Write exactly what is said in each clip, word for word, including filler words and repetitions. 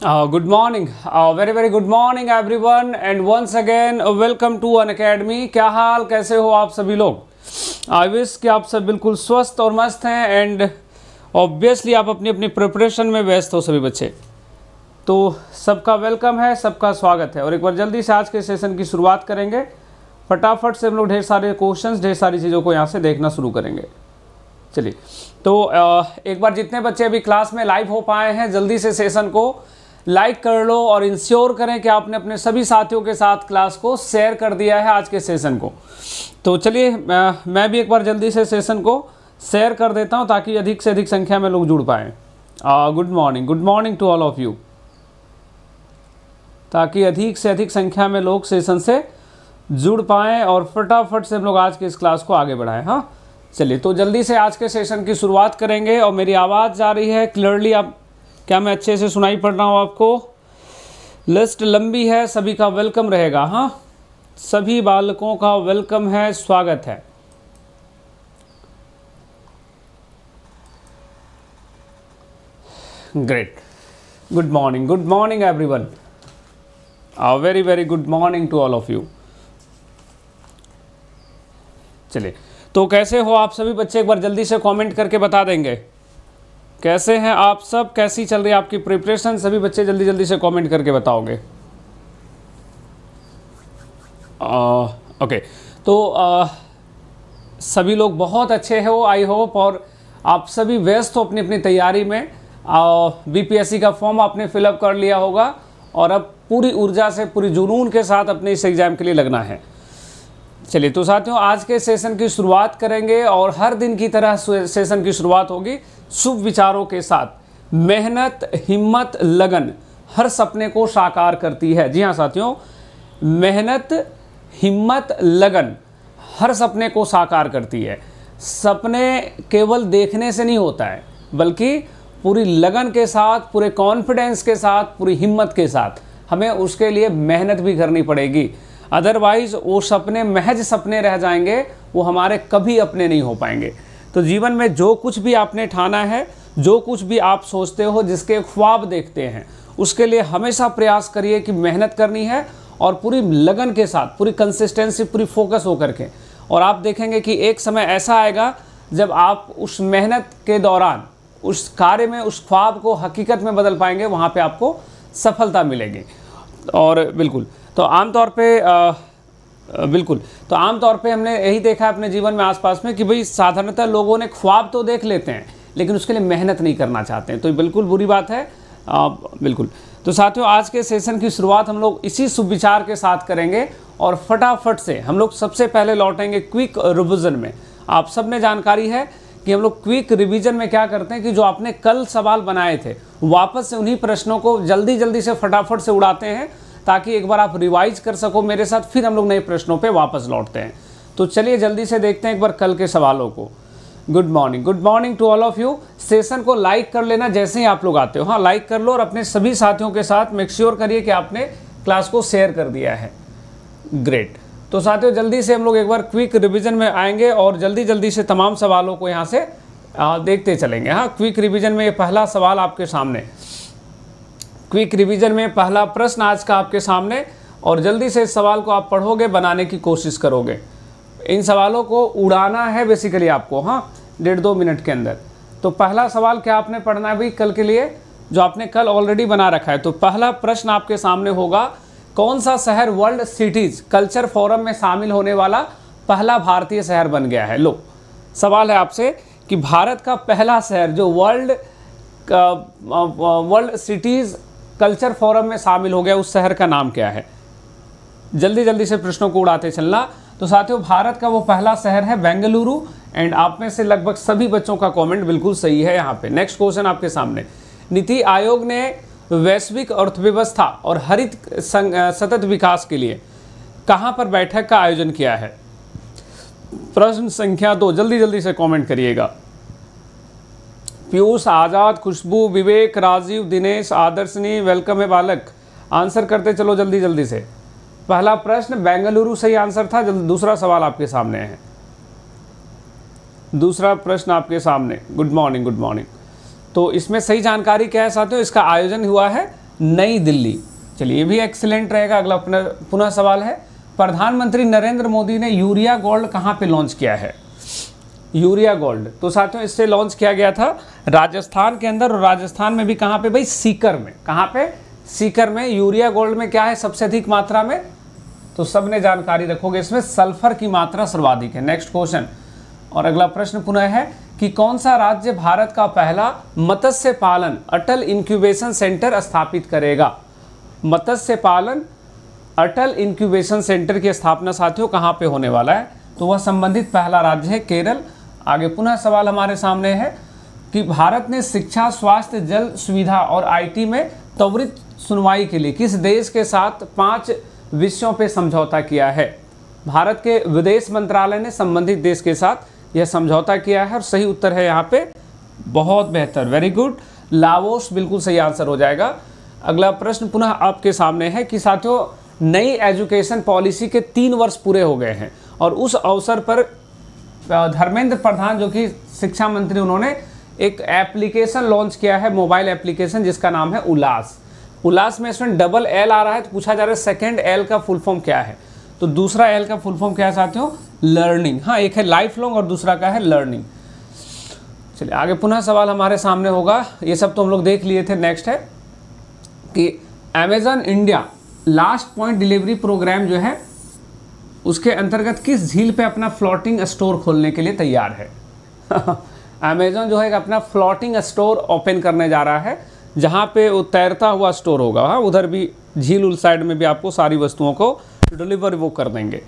Uh, good morning, uh, very very good morning everyone and once again uh, welcome to Unacademy. क्या हाल, कैसे हो आप सभी लोग। आई विश कि आप सब बिल्कुल स्वस्थ और मस्त हैं एंड ऑब्वियसली आप अपनी अपनी प्रिपरेशन में व्यस्त हो सभी बच्चे। तो सबका वेलकम है, सबका स्वागत है और एक बार जल्दी से आज के सेशन की शुरुआत करेंगे। फटाफट से हम लोग ढेर सारे क्वेश्चंस, ढेर सारी चीज़ों को यहाँ से देखना शुरू करेंगे। चलिए, तो एक बार जितने बच्चे अभी क्लास में लाइव हो पाए हैं जल्दी से सेशन को लाइक कर लो और इंश्योर करें कि आपने अपने सभी साथियों के साथ क्लास को शेयर कर दिया है आज के सेशन को। तो चलिए मैं भी एक बार जल्दी से सेशन को शेयर कर देता हूं ताकि अधिक से अधिक संख्या में लोग जुड़ पाएँ। Good morning, good morning to all of you, ताकि अधिक से अधिक संख्या में लोग सेशन से जुड़ पाएँ और फटाफट से हम लोग आज के इस क्लास को आगे बढ़ाएँ। हाँ चलिए, तो जल्दी से आज के सेशन की शुरुआत करेंगे और मेरी आवाज़ जा रही है क्लियरली? आप क्या मैं अच्छे से सुनाई पड़ रहा हूँ आपको? लिस्ट लंबी है, सभी का वेलकम रहेगा। हाँ, सभी बालकों का वेलकम है, स्वागत है। Great, good morning, good morning everyone, a very very good morning to all of you. चलिए, तो कैसे हो आप सभी बच्चे, एक बार जल्दी से कमेंट करके बता देंगे कैसे हैं आप सब, कैसी चल रही है आपकी प्रिपरेशन। सभी बच्चे जल्दी जल्दी से कमेंट करके बताओगे। आ, ओके, तो आ, सभी लोग बहुत अच्छे हो आई होप, और आप सभी व्यस्त हो अपनी अपनी तैयारी में। बीपीएससी का फॉर्म आपने फिलअप कर लिया होगा और अब पूरी ऊर्जा से, पूरी जुनून के साथ अपने इस एग्ज़ाम के लिए लगना है। चलिए, तो साथियों आज के सेशन की शुरुआत करेंगे और हर दिन की तरह सेशन की शुरुआत होगी शुभ विचारों के साथ। मेहनत, हिम्मत, लगन हर सपने को साकार करती है। जी हाँ साथियों, मेहनत, हिम्मत, लगन हर सपने को साकार करती है। सपने केवल देखने से नहीं होता है, बल्कि पूरी लगन के साथ, पूरे कॉन्फिडेंस के साथ, पूरी हिम्मत के साथ हमें उसके लिए मेहनत भी करनी पड़ेगी। अदरवाइज़ वो सपने महज सपने रह जाएंगे, वो हमारे कभी अपने नहीं हो पाएंगे। तो जीवन में जो कुछ भी आपने ठाना है, जो कुछ भी आप सोचते हो, जिसके ख्वाब देखते हैं, उसके लिए हमेशा प्रयास करिए कि मेहनत करनी है और पूरी लगन के साथ, पूरी कंसिस्टेंसी, पूरी फोकस होकर के। और आप देखेंगे कि एक समय ऐसा आएगा जब आप उस मेहनत के दौरान उस कार्य में, उस ख्वाब को हकीकत में बदल पाएंगे, वहाँ पर आपको सफलता मिलेगी। और बिल्कुल, तो आमतौर पे आ, बिल्कुल तो आमतौर पे हमने यही देखा है अपने जीवन में आसपास में कि भाई साधारणतः लोगों ने ख्वाब तो देख लेते हैं लेकिन उसके लिए मेहनत नहीं करना चाहते हैं। तो ये बिल्कुल बुरी बात है। आ, बिल्कुल, तो साथियों आज के सेशन की शुरुआत हम लोग इसी सुविचार के साथ करेंगे और फटाफट से हम लोग सबसे पहले लौटेंगे क्विक रिविज़न में। आप सब ने जानकारी है कि हम लोग क्विक रिवीजन में क्या करते हैं कि जो आपने कल सवाल बनाए थे वापस से उन्हीं प्रश्नों को जल्दी जल्दी से फटाफट से उड़ाते हैं ताकि एक बार आप रिवाइज कर सको मेरे साथ, फिर हम लोग नए प्रश्नों पे वापस लौटते हैं। तो चलिए जल्दी से देखते हैं एक बार कल के सवालों को। Good morning, good morning to all of you. Session को लाइक कर लेना जैसे ही आप लोग आते हो। हाँ, लाइक कर लो और अपने सभी साथियों के साथ मेक श्योर करिए कि आपने क्लास को शेयर कर दिया है। ग्रेट, तो साथियों जल्दी से हम लोग एक बार क्विक रिविजन में आएंगे और जल्दी जल्दी से तमाम सवालों को यहाँ से देखते चलेंगे। हाँ, क्विक रिविजन में ये पहला सवाल आपके सामने, क्विक रिवीजन में पहला प्रश्न आज का आपके सामने, और जल्दी से इस सवाल को आप पढ़ोगे, बनाने की कोशिश करोगे। इन सवालों को उड़ाना है बेसिकली आपको, हाँ, डेढ़ दो मिनट के अंदर। तो पहला सवाल क्या आपने पढ़ना है भाई कल के लिए, जो आपने कल ऑलरेडी बना रखा है। तो पहला प्रश्न आपके सामने होगा, कौन सा शहर वर्ल्ड सिटीज़ कल्चर फोरम में शामिल होने वाला पहला भारतीय शहर बन गया है? लो, सवाल है आपसे कि भारत का पहला शहर जो world world cities culture forum में शामिल हो गया, उस शहर का नाम क्या है? जल्दी जल्दी से प्रश्नों को उड़ाते चलना। तो साथियों भारत का वो पहला शहर है बेंगलुरु, एंड आप में से लगभग सभी बच्चों का कमेंट बिल्कुल सही है यहाँ पे। नेक्स्ट क्वेश्चन आपके सामने, नीति आयोग ने वैश्विक अर्थव्यवस्था और हरित सतत विकास के लिए कहाँ पर बैठक का आयोजन किया है? प्रश्न संख्या दो, जल्दी जल्दी से कॉमेंट करिएगा। पीयूष, आज़ाद, खुशबू, विवेक, राजीव, दिनेश, आदर्शनी, वेलकम है बालक। आंसर करते चलो जल्दी जल्दी से। पहला प्रश्न बेंगलुरु सही आंसर था। दूसरा सवाल आपके सामने है, दूसरा प्रश्न आपके सामने। Good morning, good morning. तो इसमें सही जानकारी क्या है साथियों? इसका आयोजन हुआ है नई दिल्ली। चलिए ये भी एक्सीलेंट रहेगा। अगला पुनः पुनः सवाल है, प्रधानमंत्री नरेंद्र मोदी ने यूरिया गोल्ड कहाँ पे लॉन्च किया है? यूरिया गोल्ड तो साथियों इससे लॉन्च किया गया था राजस्थान के अंदर, और राजस्थान में भी कहाँ पे भाई? सीकर में। कहाँ पे? सीकर में। यूरिया गोल्ड में क्या है सबसे अधिक मात्रा में? तो सबने जानकारी रखोगे, इसमें सल्फर की मात्रा सर्वाधिक है। Next question. और अगला प्रश्न पुनः है कि कौन सा राज्य भारत का पहला मत्स्य पालन अटल इंक्यूबेशन सेंटर स्थापित करेगा? मत्स्य पालन अटल इंक्यूबेशन सेंटर की स्थापना साथियों कहाँ पे होने वाला है? तो वह संबंधित पहला राज्य है केरल। आगे पुनः सवाल हमारे सामने है कि भारत ने शिक्षा, स्वास्थ्य, जल सुविधा और आईटी में त्वरित सुनवाई के लिए किस देश के साथ पांच विषयों पे समझौता किया है? भारत के विदेश मंत्रालय ने संबंधित देश के साथ यह समझौता किया है, और सही उत्तर है यहाँ पे बहुत बेहतर, वेरी गुड, लाओस बिल्कुल सही आंसर हो जाएगा। अगला प्रश्न पुनः आपके सामने है कि साथियों नई एजुकेशन पॉलिसी के तीन वर्ष पूरे हो गए हैं, और उस अवसर पर धर्मेंद्र प्रधान जो कि शिक्षा मंत्री, उन्होंने एक एप्लीकेशन लॉन्च किया है, मोबाइल एप्लीकेशन, जिसका नाम है उल्लास। उल्लास में इसमें डबल एल आ रहा है, तो पूछा जा रहा है सेकंड एल का फुल फॉर्म क्या है? तो दूसरा एल का फुल फॉर्म क्या है साथियों? लर्निंग। हाँ, एक है लाइफ लॉन्ग और दूसरा का है लर्निंग। चलिए आगे पुनः सवाल हमारे सामने होगा, ये सब तो हम लोग देख लिए थे। नेक्स्ट है कि Amazon India last point delivery programme जो है उसके अंतर्गत किस झील पे अपना फ्लोटिंग स्टोर खोलने के लिए तैयार है? अमेजन जो है अपना फ्लोटिंग स्टोर ओपन करने जा रहा है, जहाँ पे वो तैरता हुआ स्टोर होगा। हाँ, उधर भी झील उल साइड में भी आपको सारी वस्तुओं को डिलीवर वो कर देंगे।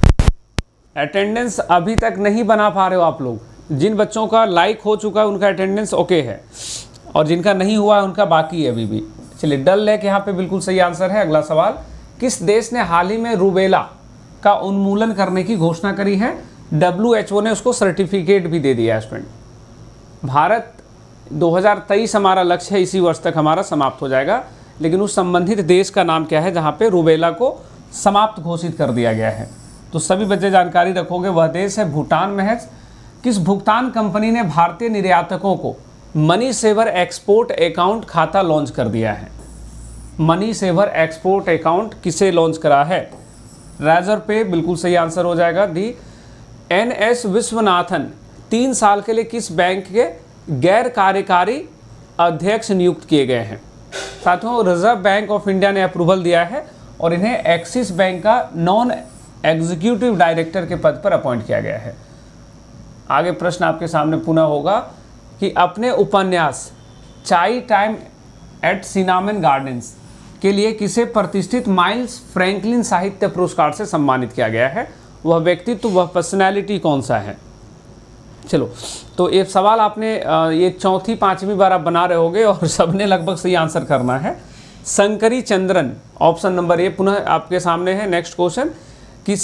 अटेंडेंस अभी तक नहीं बना पा रहे हो आप लोग। जिन बच्चों का लाइक हो चुका है उनका अटेंडेंस ओके है, और जिनका नहीं हुआ है उनका बाकी है अभी भी। चलिए डल लेक यहाँ पे बिल्कुल सही आंसर है। अगला सवाल, किस देश ने हाल ही में रूबेला का उन्मूलन करने की घोषणा करी है? डब्ल्यू एच ओ ने उसको सर्टिफिकेट भी दे दिया है स्टूडेंट। भारत दो हज़ार तेईस हमारा लक्ष्य है, इसी वर्ष तक हमारा समाप्त हो जाएगा, लेकिन उस संबंधित देश का नाम क्या है जहाँ पे रूबेला को समाप्त घोषित कर दिया गया है? तो सभी बच्चे जानकारी रखोगे, वह देश है भूटान में है। किस भुगतान कंपनी ने भारतीय निर्यातकों को मनी सेवर एक्सपोर्ट अकाउंट खाता लॉन्च कर दिया है? मनी सेवर एक्सपोर्ट अकाउंट किसे लॉन्च करा है? रेजर पे बिल्कुल सही आंसर हो जाएगा। दी एन एस विश्वनाथन तीन साल के लिए किस बैंक के गैर कार्यकारी अध्यक्ष नियुक्त किए गए हैं? साथियों रिजर्व बैंक ऑफ इंडिया ने अप्रूवल दिया है, और इन्हें एक्सिस बैंक का नॉन एग्जीक्यूटिव डायरेक्टर के पद पर अपॉइंट किया गया है। आगे प्रश्न आपके सामने पुनः होगा कि अपने उपन्यास चाय टाइम एट सिनामन गार्डन्स के लिए किसे प्रतिष्ठित माइल्स फ्रैंकलिन साहित्य पुरस्कार से सम्मानित किया गया है? वह व्यक्तित्व, वह पर्सनैलिटी कौन सा है? चलो, तो ये सवाल आपने ये चौथी पांचवी बार आप बना रहे होगे, और सबने लगभग सही आंसर करना है। Shankari Chandran option number A पुनः आपके सामने है। नेक्स्ट क्वेश्चन कि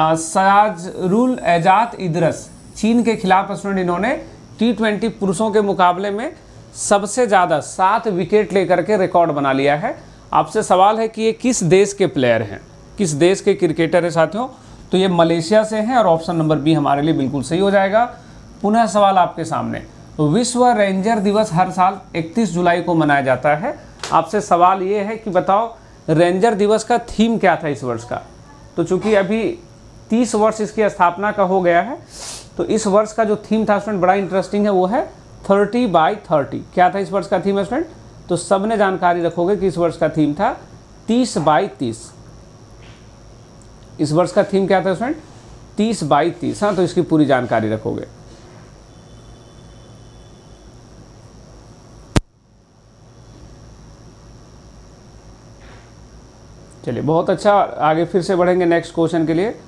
साजरुल एजाज इदरस चीन के खिलाफ स्टूडेंट इन्होंने टी ट्वेंटी पुरुषों के मुकाबले में सबसे ज़्यादा सात विकेट लेकर के रिकॉर्ड बना लिया है। आपसे सवाल है कि ये किस देश के प्लेयर हैं, किस देश के क्रिकेटर है साथियों? तो ये मलेशिया से हैं, और ऑप्शन नंबर बी हमारे लिए बिल्कुल सही हो जाएगा। पुनः सवाल आपके सामने, विश्व रेंजर दिवस हर साल इकतीस जुलाई को मनाया जाता है। आपसे सवाल ये है कि बताओ रेंजर दिवस का थीम क्या था इस वर्ष का? तो चूंकि अभी तीस वर्ष इसकी स्थापना का हो गया है, तो इस वर्ष का जो थीम था स्टूडेंट बड़ा इंटरेस्टिंग है, वो है थर्टी बाई थर्टी। क्या था इस वर्ष का थीम स्टूडेंट? तो सबने जानकारी रखोगे कि इस वर्ष का थीम था तीस बाई तीस। इस वर्ष का थीम क्या था स्टूडेंट? तीस बाई तीस। हाँ, तो इसकी पूरी जानकारी रखोगे। चलिए बहुत अच्छा, आगे फिर से बढ़ेंगे नेक्स्ट क्वेश्चन के लिए।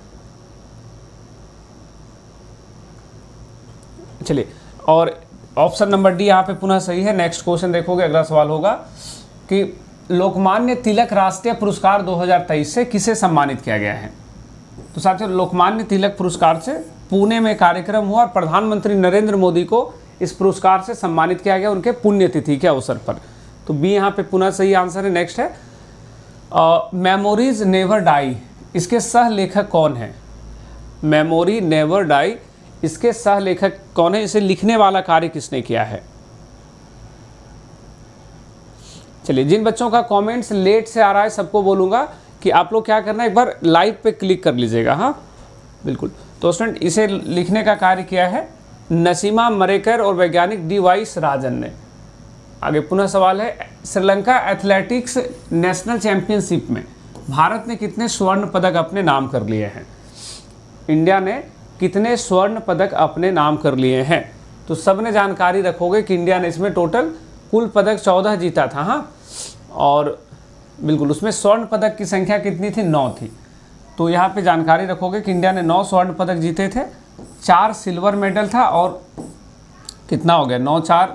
चलिए, और ऑप्शन नंबर डी यहाँ पे पुनः सही है। नेक्स्ट क्वेश्चन देखोगे, अगला सवाल होगा कि लोकमान्य तिलक राष्ट्रीय पुरस्कार दो हज़ार तेईस से किसे सम्मानित किया गया है? तो साथियों लोकमान्य तिलक पुरस्कार से पुणे में कार्यक्रम हुआ, और प्रधानमंत्री नरेंद्र मोदी को इस पुरस्कार से सम्मानित किया गया उनके पुण्यतिथि के अवसर पर। तो बी यहाँ पे पुनः सही आंसर है। नेक्स्ट है मेमोरीज नेवर डाई, इसके सह लेखक कौन है? मेमोरी नेवर डाई, इसके सह लेखक कौन है? इसे लिखने वाला कार्य किसने किया है? चलिए, जिन बच्चों का कमेंट्स लेट से आ रहा है सबको बोलूँगा कि आप लोग क्या करना है, एक बार लाइव पे क्लिक कर लीजिएगा। हाँ बिल्कुल। तो स्टूडेंट, इसे लिखने का कार्य किया है नसीमा मरेकर और वैज्ञानिक डी वाइस राजन ने। आगे पुनः सवाल है, श्रीलंका एथलेटिक्स नेशनल चैंपियनशिप में भारत ने कितने स्वर्ण पदक अपने नाम कर लिए हैं? इंडिया ने कितने स्वर्ण पदक अपने नाम कर लिए हैं? तो सब ने जानकारी रखोगे कि इंडिया ने इसमें टोटल कुल पदक चौदह जीता था। हाँ, और बिल्कुल उसमें स्वर्ण पदक की संख्या कितनी थी? नौ थी। तो यहाँ पे जानकारी रखोगे कि इंडिया ने नौ स्वर्ण पदक जीते थे, चार सिल्वर मेडल था और कितना हो गया, नौ चार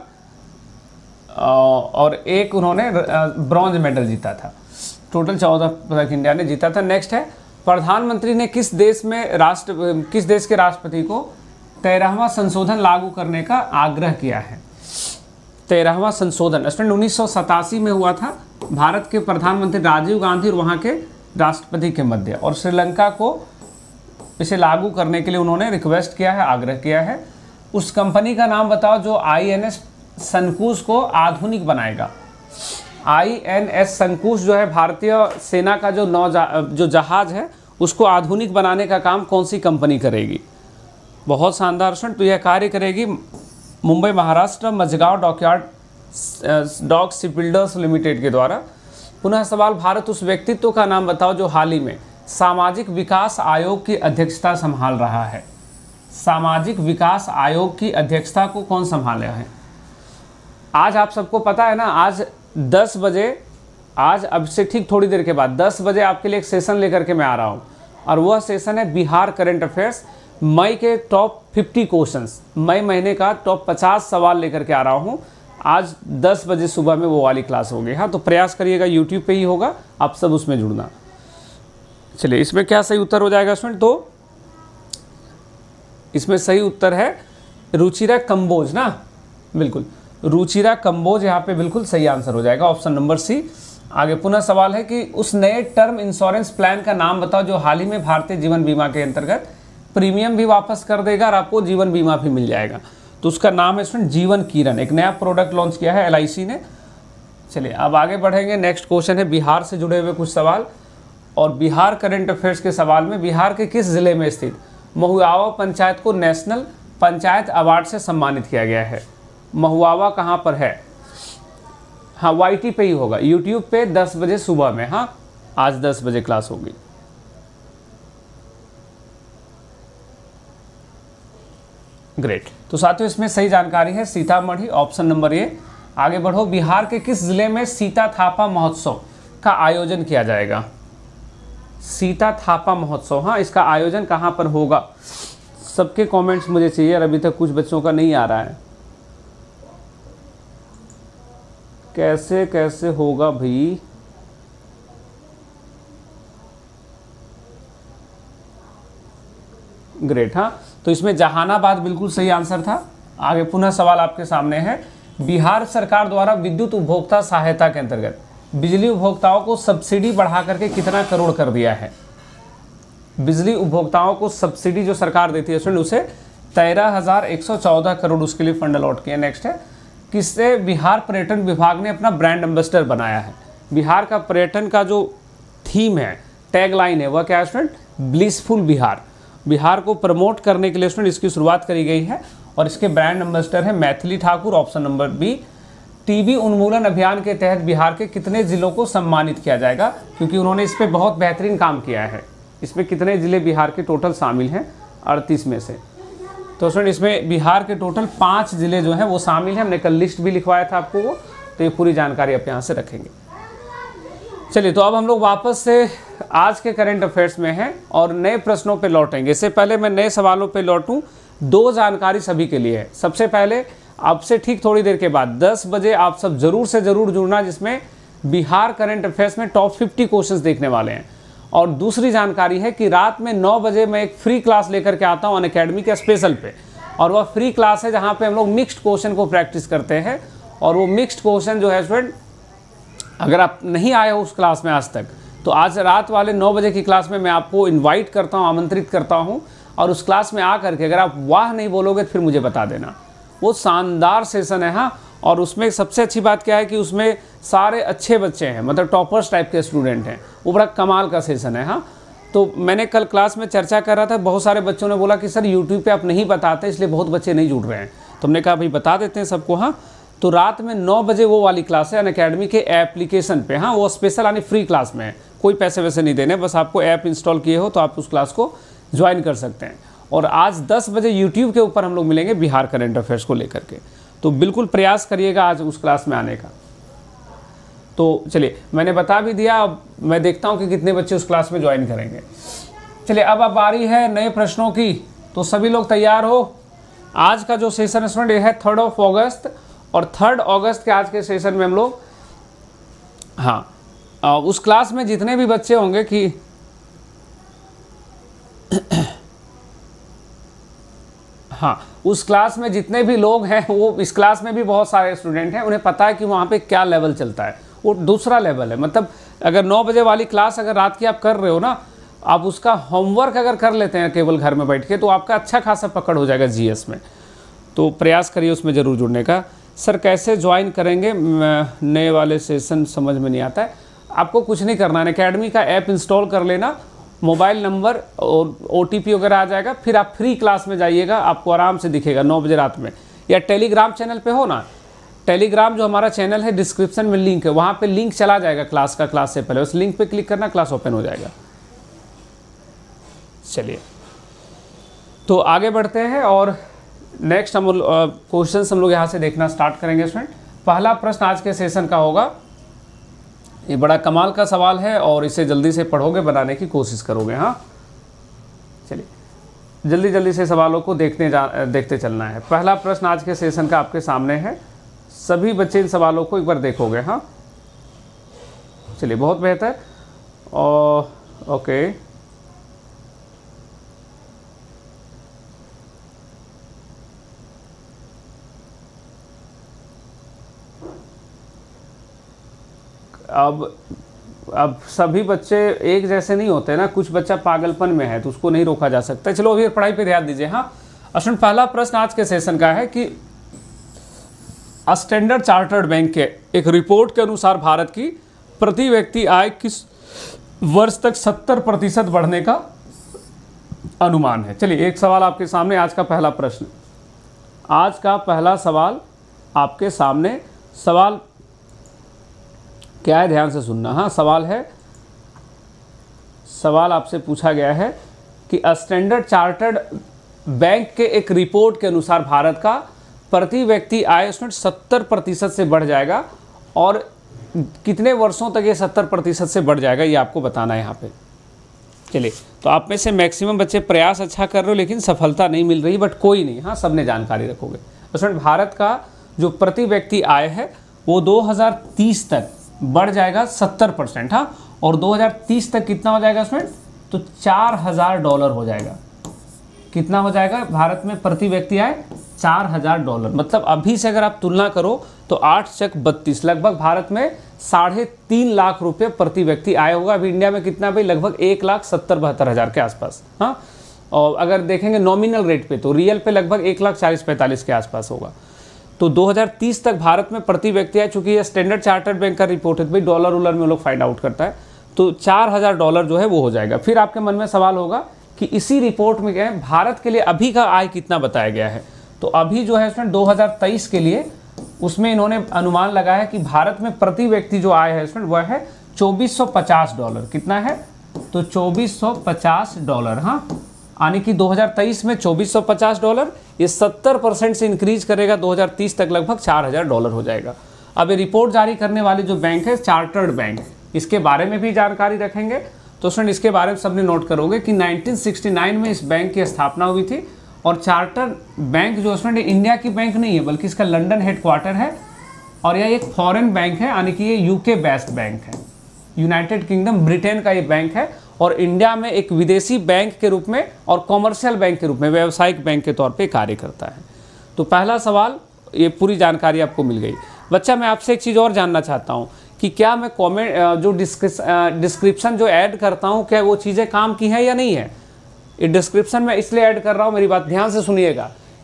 और एक उन्होंने ब्रॉन्ज मेडल जीता था। टोटल चौदह पदक इंडिया ने जीता था। नेक्स्ट है, प्रधानमंत्री ने किस देश में राष्ट्र किस देश के राष्ट्रपति को तेरहवां संशोधन लागू करने का आग्रह किया है? तेरहवां संशोधन स्टूडेंट उन्नीस सौ सतासी में हुआ था, भारत के प्रधानमंत्री राजीव गांधी और वहाँ के राष्ट्रपति के मध्य, और श्रीलंका को इसे लागू करने के लिए उन्होंने रिक्वेस्ट किया है, आग्रह किया है। उस कंपनी का नाम बताओ जो आई एन एस संकुश को आधुनिक बनाएगा। आई एन एस संकुश जो है भारतीय सेना का जो नौ जो जहाज है उसको आधुनिक बनाने का काम कौन सी कंपनी करेगी? बहुत शानदार स्टूडेंट। तो यह कार्य करेगी Mumbai Maharashtra Mazagon dockyard dock shipbuilders limited के द्वारा। पुनः सवाल, भारत उस व्यक्तित्व का नाम बताओ जो हाल ही में सामाजिक विकास आयोग की अध्यक्षता संभाल रहा है। सामाजिक विकास आयोग की अध्यक्षता को कौन संभाले है? आज आप सबको पता है ना, आज दस बजे, आज अब से ठीक थोड़ी देर के बाद दस बजे आपके लिए एक सेशन लेकर के मैं आ रहा हूँ, और वह सेशन है बिहार करंट अफेयर्स। मई के टॉप फिफ्टी क्वेश्चंस, मई महीने का टॉप पचास सवाल लेकर के आ रहा हूँ। आज दस बजे सुबह में वो वाली क्लास होगी। हाँ, तो प्रयास करिएगा, यूट्यूब पे ही होगा, आप सब उसमें जुड़ना। चलिए, इसमें क्या सही उत्तर हो जाएगा स्टूडेंट? तो इसमें सही उत्तर है रुचिरा कंबोज ना, बिल्कुल रुचिरा कंबोज यहाँ पे बिल्कुल सही आंसर हो जाएगा, ऑप्शन नंबर सी। आगे पुनः सवाल है कि उस नए टर्म इंश्योरेंस प्लान का नाम बताओ जो हाल ही में भारतीय जीवन बीमा के अंतर्गत प्रीमियम भी वापस कर देगा और आपको जीवन बीमा भी मिल जाएगा। तो उसका नाम है स्टूडेंट जीवन किरण, एक नया प्रोडक्ट लॉन्च किया है एल आई सी ने। चलिए, अब आगे बढ़ेंगे। नेक्स्ट क्वेश्चन है बिहार से जुड़े हुए कुछ सवाल, और बिहार करंट अफेयर्स के सवाल में बिहार के किस जिले में स्थित महुआवा पंचायत को नेशनल पंचायत अवार्ड से सम्मानित किया गया है? महुआवा कहाँ पर है? हाँ, वाई टी पे ही होगा, यूट्यूब पे दस बजे सुबह में। हाँ, आज दस बजे क्लास होगी। ग्रेट। तो साथियों, इसमें सही जानकारी है सीतामढ़ी, ऑप्शन नंबर ए। आगे बढ़ो, बिहार के किस जिले में सीता थापा महोत्सव का आयोजन किया जाएगा? सीता थापा महोत्सव, हाँ, इसका आयोजन कहाँ पर होगा? सबके कमेंट्स मुझे चाहिए, और अभी तक कुछ बच्चों का नहीं आ रहा है। कैसे कैसे होगा भाई? ग्रेट। हाँ, तो इसमें जहानाबाद बिल्कुल सही आंसर था। आगे पुनः सवाल आपके सामने है, बिहार सरकार द्वारा विद्युत उपभोक्ता सहायता के अंतर्गत बिजली उपभोक्ताओं को सब्सिडी बढ़ा करके कितना करोड़ कर दिया है? बिजली उपभोक्ताओं को सब्सिडी जो सरकार देती है उसमें उसे तेरह हजार एक सौ चौदह करोड़ उसके लिए फंड अलॉट किया। नेक्स्ट है, किससे बिहार पर्यटन विभाग ने अपना ब्रांड एम्बेसडर बनाया है? बिहार का पर्यटन का जो थीम है, टैग लाइन है, वह क्या है स्टूडेंट? ब्लिसफुल बिहार। बिहार को प्रमोट करने के लिए स्टूडेंट इसकी शुरुआत करी गई है, और इसके ब्रांड एम्बेसडर है Maithili Thakur, option number B. TB उन्मूलन अभियान के तहत बिहार के कितने जिलों को सम्मानित किया जाएगा? क्योंकि उन्होंने इस पर बहुत बेहतरीन काम किया है। इसमें कितने जिले बिहार के टोटल शामिल हैं? अड़तीस में से। तो स्टूडेंट, इसमें बिहार के टोटल पाँच जिले जो हैं वो शामिल हैं। हमने कल लिस्ट भी लिखवाया था आपको वो, तो ये पूरी जानकारी आप यहाँ से रखेंगे। चलिए, तो अब हम लोग वापस से आज के करंट अफेयर्स में हैं और नए प्रश्नों पे लौटेंगे। इससे पहले मैं नए सवालों पे लौटूं, दो जानकारी सभी के लिए है। सबसे पहले, अब से ठीक थोड़ी देर के बाद दस बजे आप सब जरूर से ज़रूर जुड़ना, जिसमें बिहार करंट अफेयर्स में टॉप फिफ्टी क्वेश्चंस देखने वाले हैं। और दूसरी जानकारी है कि रात में नौ बजे मैं एक फ्री क्लास लेकर के आता हूँ अनअकैडमी के स्पेशल पे, और वह फ्री क्लास है जहाँ पे हम लोग मिक्स्ड क्वेश्चन को प्रैक्टिस करते हैं। और वो मिक्स्ड क्वेश्चन जो है स्टूडेंट, अगर आप नहीं आए हो उस क्लास में आज तक, तो आज रात वाले नौ बजे की क्लास में मैं आपको इन्वाइट करता हूँ, आमंत्रित करता हूँ, और उस क्लास में आकर के अगर आप वाह नहीं बोलोगे तो फिर मुझे बता देना। वो शानदार सेशन है। हाँ, और उसमें सबसे अच्छी बात क्या है कि उसमें सारे अच्छे बच्चे हैं, मतलब टॉपर्स टाइप के स्टूडेंट हैं। वो बड़ा कमाल का सेशन है। हाँ, तो मैंने कल क्लास में चर्चा कर रहा था, बहुत सारे बच्चों ने बोला कि सर यूट्यूब पे आप नहीं बताते इसलिए बहुत बच्चे नहीं जुड़ रहे हैं। तो हमने कहा भाई बता देते हैं सबको। हाँ, तो रात में नौ बजे वो वाली क्लास है अनअकैडमी के एप्लीकेशन पे। हाँ, वो स्पेशल यानी फ्री क्लास में है, कोई पैसे वैसे नहीं देने, बस आपको ऐप इंस्टॉल किए हो तो आप उस क्लास को ज्वाइन कर सकते हैं। और आज दस बजे यूट्यूब के ऊपर हम लोग मिलेंगे बिहार करंट अफेयर्स को लेकर के, तो बिल्कुल प्रयास करिएगा आज उस क्लास में आने का। तो चलिए मैंने बता भी दिया, अब मैं देखता हूँ कि कितने बच्चे उस क्लास में ज्वाइन करेंगे। चलिए अब अब बारी है नए प्रश्नों की, तो सभी लोग तैयार हो। आज का जो सेशन है स्टूडेंट ये है थर्ड ऑफ अगस्त, और थर्ड अगस्त के आज के सेशन में हम लोग हाँ उस क्लास में जितने भी बच्चे होंगे कि हाँ उस क्लास में जितने भी लोग हैं, वो इस क्लास में भी बहुत सारे स्टूडेंट हैं, उन्हें पता है कि वहाँ पे क्या लेवल चलता है। वो दूसरा लेवल है, मतलब अगर नौ बजे वाली क्लास अगर रात की आप कर रहे हो ना, आप उसका होमवर्क अगर कर लेते हैं केवल घर में बैठ के, तो आपका अच्छा खासा पकड़ हो जाएगा जीएस में। तो प्रयास करिए उसमें ज़रूर जुड़ने का। सर कैसे ज्वाइन करेंगे, नए वाले सेशन समझ में नहीं आता है। आपको कुछ नहीं करना है, अकेडमी का ऐप इंस्टॉल कर लेना, मोबाइल नंबर और ओटीपी वगैरह आ जाएगा, फिर आप फ्री क्लास में जाइएगा, आपको आराम से दिखेगा नौ बजे रात में। या टेलीग्राम चैनल पे हो ना, टेलीग्राम जो हमारा चैनल है डिस्क्रिप्शन में लिंक है, वहाँ पे लिंक चला जाएगा क्लास का, क्लास से पहले उस लिंक पे क्लिक करना, क्लास ओपन हो जाएगा। चलिए तो आगे बढ़ते हैं और नेक्स्ट हम क्वेश्चन हम लोग यहाँ से देखना स्टार्ट करेंगे स्टूडेंट। पहला प्रश्न आज के सेशन का होगा, ये बड़ा कमाल का सवाल है और इसे जल्दी से पढ़ोगे, बनाने की कोशिश करोगे। हाँ चलिए जल्दी जल्दी से सवालों को देखने जा देखते चलना है। पहला प्रश्न आज के सेशन का आपके सामने है, सभी बच्चे इन सवालों को एक बार देखोगे। हाँ चलिए बहुत बेहतर। और ओके अब अब सभी बच्चे एक जैसे नहीं होते ना, कुछ बच्चा पागलपन में है तो उसको नहीं रोका जा सकता। चलो अभी पढ़ाई पे ध्यान दीजिए। हाँ स्टूडेंट पहला प्रश्न आज के सेशन का है कि स्टैंडर्ड चार्टर्ड बैंक के एक रिपोर्ट के अनुसार भारत की प्रति व्यक्ति आय किस वर्ष तक सत्तर प्रतिशत बढ़ने का अनुमान है। चलिए एक सवाल आपके सामने, आज का पहला प्रश्न, आज का पहला सवाल आपके सामने। सवाल क्या है, ध्यान से सुनना। हाँ सवाल है, सवाल आपसे पूछा गया है कि स्टैंडर्ड चार्टर्ड बैंक के एक रिपोर्ट के अनुसार भारत का प्रति व्यक्ति आय उसमें सत्तर प्रतिशत से बढ़ जाएगा, और कितने वर्षों तक ये सत्तर प्रतिशत से बढ़ जाएगा ये आपको बताना है यहाँ पे। चलिए तो आप में से मैक्सिमम बच्चे प्रयास अच्छा कर रहे हो लेकिन सफलता नहीं मिल रही, बट कोई नहीं। हाँ सबने जानकारी रखोगे। उसमें भारत का जो प्रति व्यक्ति आय है वो दो हज़ार तीस तक बढ़ जाएगा सत्तर परसेंट। हाँ और दो हज़ार तीस तक कितना हो जाएगा उसमें, तो चार हज़ार डॉलर हो जाएगा। कितना हो जाएगा भारत में प्रति व्यक्ति आय, चार हज़ार डॉलर। मतलब अभी से अगर आप तुलना करो तो आठ चक बत्तीस, लगभग भारत में साढ़े तीन लाख रुपए प्रति व्यक्ति आय होगा। अभी इंडिया में कितना भाई, लगभग एक लाख सत्तर बहत्तर हज़ार के आसपास। हाँ और अगर देखेंगे नॉमिनल रेट पे तो रियल पे लगभग एक लाख चालीस पैंतालीस के आसपास होगा। तो दो हज़ार तीस तक भारत में प्रति व्यक्ति आय, चूंकि ये स्टैंडर्ड चार्टर्ड बैंक का रिपोर्ट है भाई, डॉलर उलर में लोग फाइंड आउट करता है, तो चार हज़ार डॉलर जो है वो हो जाएगा। फिर आपके मन में सवाल होगा कि इसी रिपोर्ट में क्या है, भारत के लिए अभी का आय कितना बताया गया है। तो अभी जो है उसमें दो हज़ार तेईस के लिए उसमें इन्होंने अनुमान लगाया कि भारत में प्रति व्यक्ति जो आय है उसमें वह है चौबीस सौ पचास डॉलर। कितना है, तो चौबीस सौ पचास डॉलर। हाँ यानी कि दो हज़ार तेईस में चौबीस सौ पचास डॉलर, ये सत्तर परसेंट से इंक्रीज करेगा, दो हज़ार तीस तक लगभग चार हज़ार डॉलर हो जाएगा। अब ये रिपोर्ट जारी करने वाली जो बैंक है चार्टर्ड बैंक, इसके बारे में भी जानकारी रखेंगे। तो स्टूडेंट इसके बारे में सबने नोट करोगे कि नाइनटीन सिक्सटी नाइन में इस बैंक की स्थापना हुई थी, और चार्टर्ड बैंक जो स्टूडेंट इंडिया की बैंक नहीं है बल्कि इसका लंदन हेडक्वार्टर है, और यह एक फॉरेन बैंक है, यानी कि ये यूके बेस्ड बैंक है, यूनाइटेड किंगडम ब्रिटेन का ये बैंक है, और इंडिया में एक विदेशी बैंक के रूप में और कॉमर्शियल बैंक के रूप में, व्यावसायिक बैंक के तौर पे कार्य करता है। तो पहला सवाल, ये पूरी जानकारी आपको मिल गई। बच्चा मैं आपसे एक चीज़ और जानना चाहता हूँ कि क्या मैं कमेंट जो डिस्क्रिप्शन जो ऐड करता हूँ, क्या वो चीज़ें काम की हैं या नहीं है। ये डिस्क्रिप्शन में इसलिए ऐड कर रहा हूँ, मेरी बात ध्यान से सुनिएगा,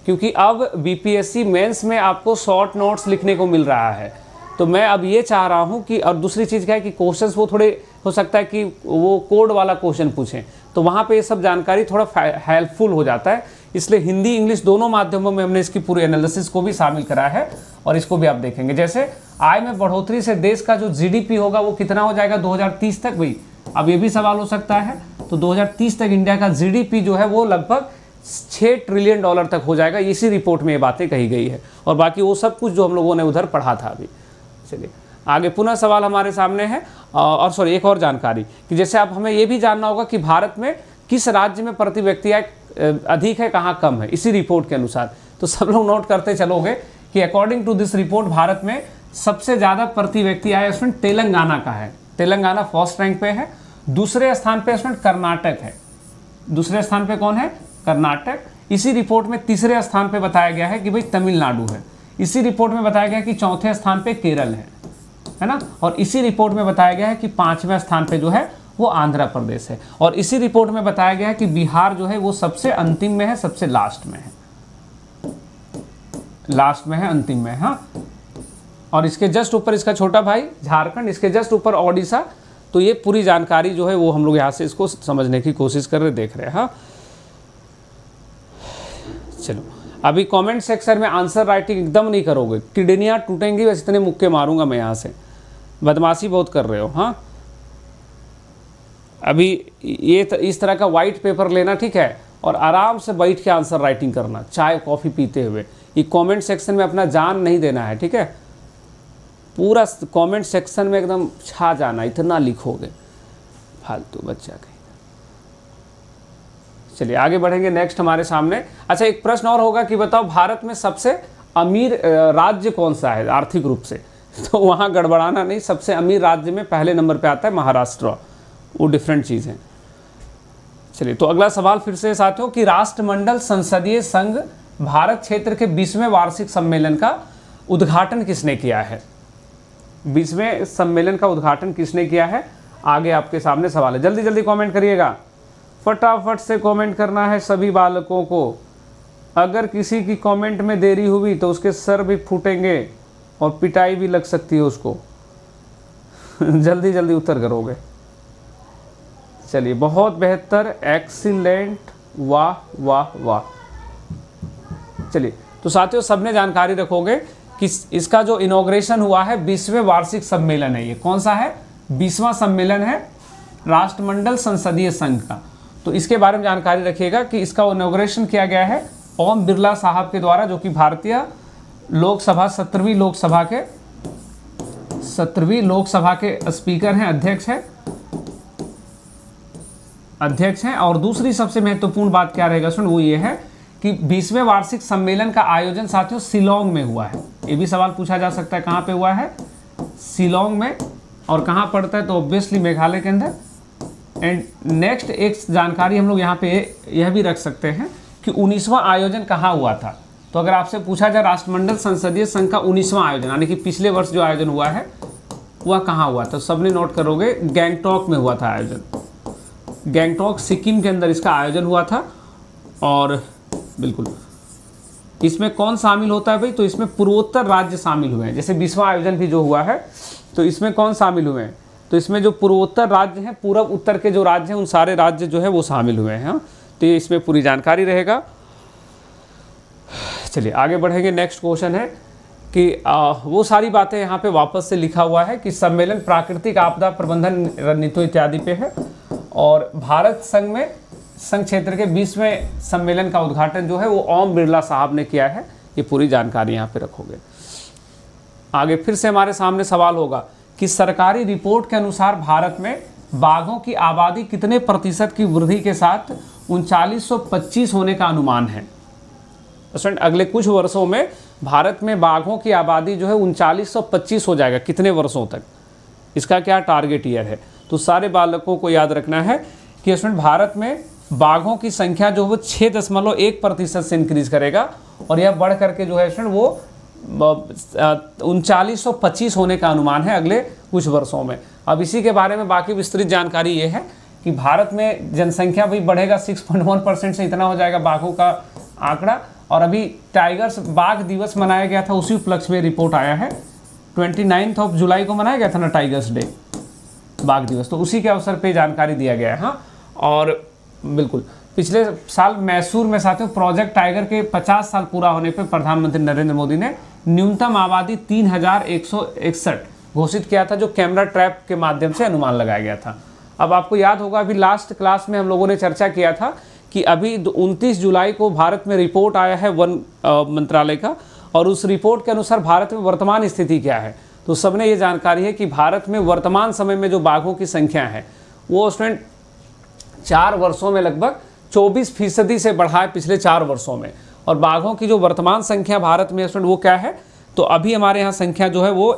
क्योंकि अब बीपीएससी मेंस में आपको शॉर्ट नोट्स लिखने को मिल रहा है। तो मैं अब ये चाह रहा हूँ कि, और दूसरी चीज़ क्या है कि क्वेश्चंस वो थोड़े हो सकता है कि वो कोड वाला क्वेश्चन पूछें, तो वहाँ पे ये सब जानकारी थोड़ा हेल्पफुल हो जाता है। इसलिए हिंदी इंग्लिश दोनों माध्यमों में हमने इसकी पूरी एनालिसिस को भी शामिल करा है और इसको भी आप देखेंगे। जैसे आय में बढ़ोतरी से देश का जो जीडीपी होगा वो कितना हो जाएगा दो हज़ार तीस तक, भाई अब ये भी सवाल हो सकता है। तो दो हज़ार तीस तक इंडिया का जीडीपी जो है वो लगभग छः ट्रिलियन डॉलर तक हो जाएगा। इसी रिपोर्ट में ये बातें कही गई है और बाकी वो सब कुछ जो हम लोगों ने उधर पढ़ा था अभी। चलिए आगे पुनः सवाल हमारे सामने है, और सॉरी एक और जानकारी कि जैसे अब हमें ये भी जानना होगा कि भारत में किस राज्य में प्रति व्यक्ति आय अधिक है, कहाँ कम है, इसी रिपोर्ट के अनुसार। तो सब लोग नोट करते चलोगे कि according to this report Bharat में सबसे ज़्यादा प्रति व्यक्ति आय उसमें तेलंगाना का है। तेलंगाना फर्स्ट रैंक पे है। दूसरे स्थान पे उसमें कर्नाटक है। दूसरे स्थान पे कौन है? कर्नाटक। इसी रिपोर्ट में तीसरे स्थान पे बताया गया है कि भाई तमिलनाडु है। इसी रिपोर्ट में बताया गया है कि चौथे स्थान पे केरल है, है ना। और इसी रिपोर्ट में बताया गया है कि पांचवें स्थान पे जो है वो आंध्र प्रदेश है। और इसी रिपोर्ट में बताया गया है कि बिहार जो है वो सबसे अंतिम में है, सबसे लास्ट में है, लास्ट में है, अंतिम में है। हाँ, और इसके जस्ट ऊपर इसका छोटा भाई झारखंड, इसके जस्ट ऊपर ओडिशा। तो ये पूरी जानकारी जो है वो हम लोग यहाँ से इसको समझने की कोशिश कर रहे देख रहे हैं। हाँ चलो, अभी कमेंट सेक्शन में आंसर राइटिंग एकदम नहीं करोगे, किडनियाँ टूटेंगी, बस इतने मुक्के मारूंगा मैं यहाँ से। बदमाशी बहुत कर रहे हो। हाँ, अभी ये इस तरह का वाइट पेपर लेना, ठीक है, और आराम से बैठ के आंसर राइटिंग करना, चाय कॉफ़ी पीते हुए। ये कमेंट सेक्शन में अपना जान नहीं देना है, ठीक है। पूरा कमेंट सेक्शन में एकदम छा जाना, इतना लिखोगे, फालतू बच्चा कहीं। चलिए आगे बढ़ेंगे। नेक्स्ट हमारे सामने, अच्छा एक प्रश्न और होगा कि बताओ भारत में सबसे अमीर राज्य कौन सा है आर्थिक रूप से। तो वहाँ गड़बड़ाना नहीं, सबसे अमीर राज्य में पहले नंबर पे आता है महाराष्ट्र, वो डिफरेंट चीज़ है। चलिए तो अगला सवाल फिर से साथियों कि राष्ट्रमंडल संसदीय संघ भारत क्षेत्र के बीसवें वार्षिक सम्मेलन का उद्घाटन किसने किया है। बीसवें सम्मेलन का उद्घाटन किसने किया है, आगे आपके सामने सवाल है। जल्दी जल्दी कमेंट करिएगा, फटाफट से कमेंट करना है सभी बालकों को। अगर किसी की कमेंट में देरी हुई तो उसके सर भी फूटेंगे और पिटाई भी लग सकती है उसको। जल्दी जल्दी उत्तर करोगे। चलिए, बहुत बेहतर, एक्सीलेंट, वाह वाह वाह। चलिए तो साथियों सबने जानकारी रखोगे कि इसका जो इनॉग्रेशन हुआ है बीसवें वार्षिक सम्मेलन है। ये कौन सा है? बीसवां सम्मेलन है राष्ट्रमंडल संसदीय संघ का। तो इसके बारे में जानकारी रखिएगा कि इसका इनॉग्रेशन किया गया है ओम बिरला साहब के द्वारा, जो कि भारतीय लोकसभा सत्रहवीं लोकसभा के सत्रहवीं लोकसभा के स्पीकर हैं, अध्यक्ष हैं अध्यक्ष हैं। और दूसरी सबसे महत्वपूर्ण बात क्या रहेगा सुन, वो ये है कि बीसवें वार्षिक सम्मेलन का आयोजन साथियों शिलोंग में हुआ है। ये भी सवाल पूछा जा सकता है, कहाँ पे हुआ है? शिलोंग में। और कहाँ पड़ता है? तो ऑब्वियसली मेघालय के अंदर। एंड नेक्स्ट एक जानकारी हम लोग यहाँ पे यह भी रख सकते हैं कि उन्नीसवां आयोजन कहाँ हुआ था। तो अगर आपसे पूछा जाए राष्ट्रमंडल संसदीय संघ का उन्नीसवां आयोजन, यानी कि पिछले वर्ष जो आयोजन हुआ है वह कहाँ हुआ था, सबने नोट करोगे गैंगटॉक में हुआ था आयोजन। गैंगटॉक सिक्किम के अंदर इसका आयोजन हुआ था। और बिल्कुल इसमें कौन शामिल होता है भाई? तो इसमें पूर्वोत्तर राज्य शामिल हुए हैं। जैसे बीसवां आयोजन भी जो हुआ है तो इसमें कौन शामिल हुए हैं? तो इसमें जो पूर्वोत्तर राज्य हैं, पूर्व उत्तर के जो राज्य हैं, उन सारे राज्य जो है वो शामिल हुए हैं। तो ये इसमें पूरी जानकारी रहेगा। चलिए आगे बढ़ेंगे। नेक्स्ट क्वेश्चन है कि आ, वो सारी बातें यहाँ पे वापस से लिखा हुआ है कि सम्मेलन प्राकृतिक आपदा प्रबंधन रणनीतियों इत्यादि पे है। और भारत संघ में संघ क्षेत्र के बीसवें सम्मेलन का उद्घाटन जो है वो ओम बिरला साहब ने किया है। ये पूरी जानकारी यहाँ पे रखोगे। आगे फिर से हमारे सामने सवाल होगा कि सरकारी रिपोर्ट के अनुसार भारत में बाघों की आबादी कितने प्रतिशत की वृद्धि के साथ उनचालीस सौ पच्चीस होने का अनुमान है। अगले कुछ वर्षों में भारत में बाघों की आबादी जो है उनचालीस सौ पच्चीस हो जाएगा। कितने वर्षों तक? इसका क्या टारगेट ईयर है? तो सारे बालकों को याद रखना है कि इसमें भारत में बाघों की संख्या जो वो छः दशमलव एक प्रतिशत से इंक्रीज करेगा और यह बढ़ करके जो है इसमें वो उनचालीस सौ पच्चीस होने का अनुमान है अगले कुछ वर्षों में। अब इसी के बारे में बाकी विस्तृत जानकारी ये है कि भारत में जनसंख्या भी बढ़ेगा, सिक्स पॉइंट वन परसेंट से इतना हो जाएगा बाघों का आंकड़ा। और अभी टाइगर्स बाघ दिवस मनाया गया था, उसी उपलक्ष्य में रिपोर्ट आया है। ट्वेंटी नाइन्थ ऑफ जुलाई को मनाया गया था ना टाइगर्स डे, बाघ दिवस, तो उसी के अवसर पे जानकारी दिया गया है। हाँ, और बिल्कुल पिछले साल मैसूर में साथियों प्रोजेक्ट टाइगर के पचास साल पूरा होने पर प्रधानमंत्री नरेंद्र मोदी ने न्यूनतम आबादी तीन हजार एक सौ इकसठ घोषित किया था, जो कैमरा ट्रैप के माध्यम से अनुमान लगाया गया था। अब आपको याद होगा, अभी लास्ट क्लास में हम लोगों ने चर्चा किया था कि अभी उनतीस जुलाई को भारत में रिपोर्ट आया है वन मंत्रालय का, और उस रिपोर्ट के अनुसार भारत में वर्तमान स्थिति क्या है। तो सबने ये जानकारी है कि भारत में वर्तमान समय में जो बाघों की संख्या है वो स्टूडेंट चार वर्षों में लगभग चौबीस फीसदी से बढ़ा है पिछले चार वर्षों में। और बाघों की जो वर्तमान संख्या भारत में स्टूडेंट वो क्या है, तो अभी हमारे यहाँ संख्या जो है वो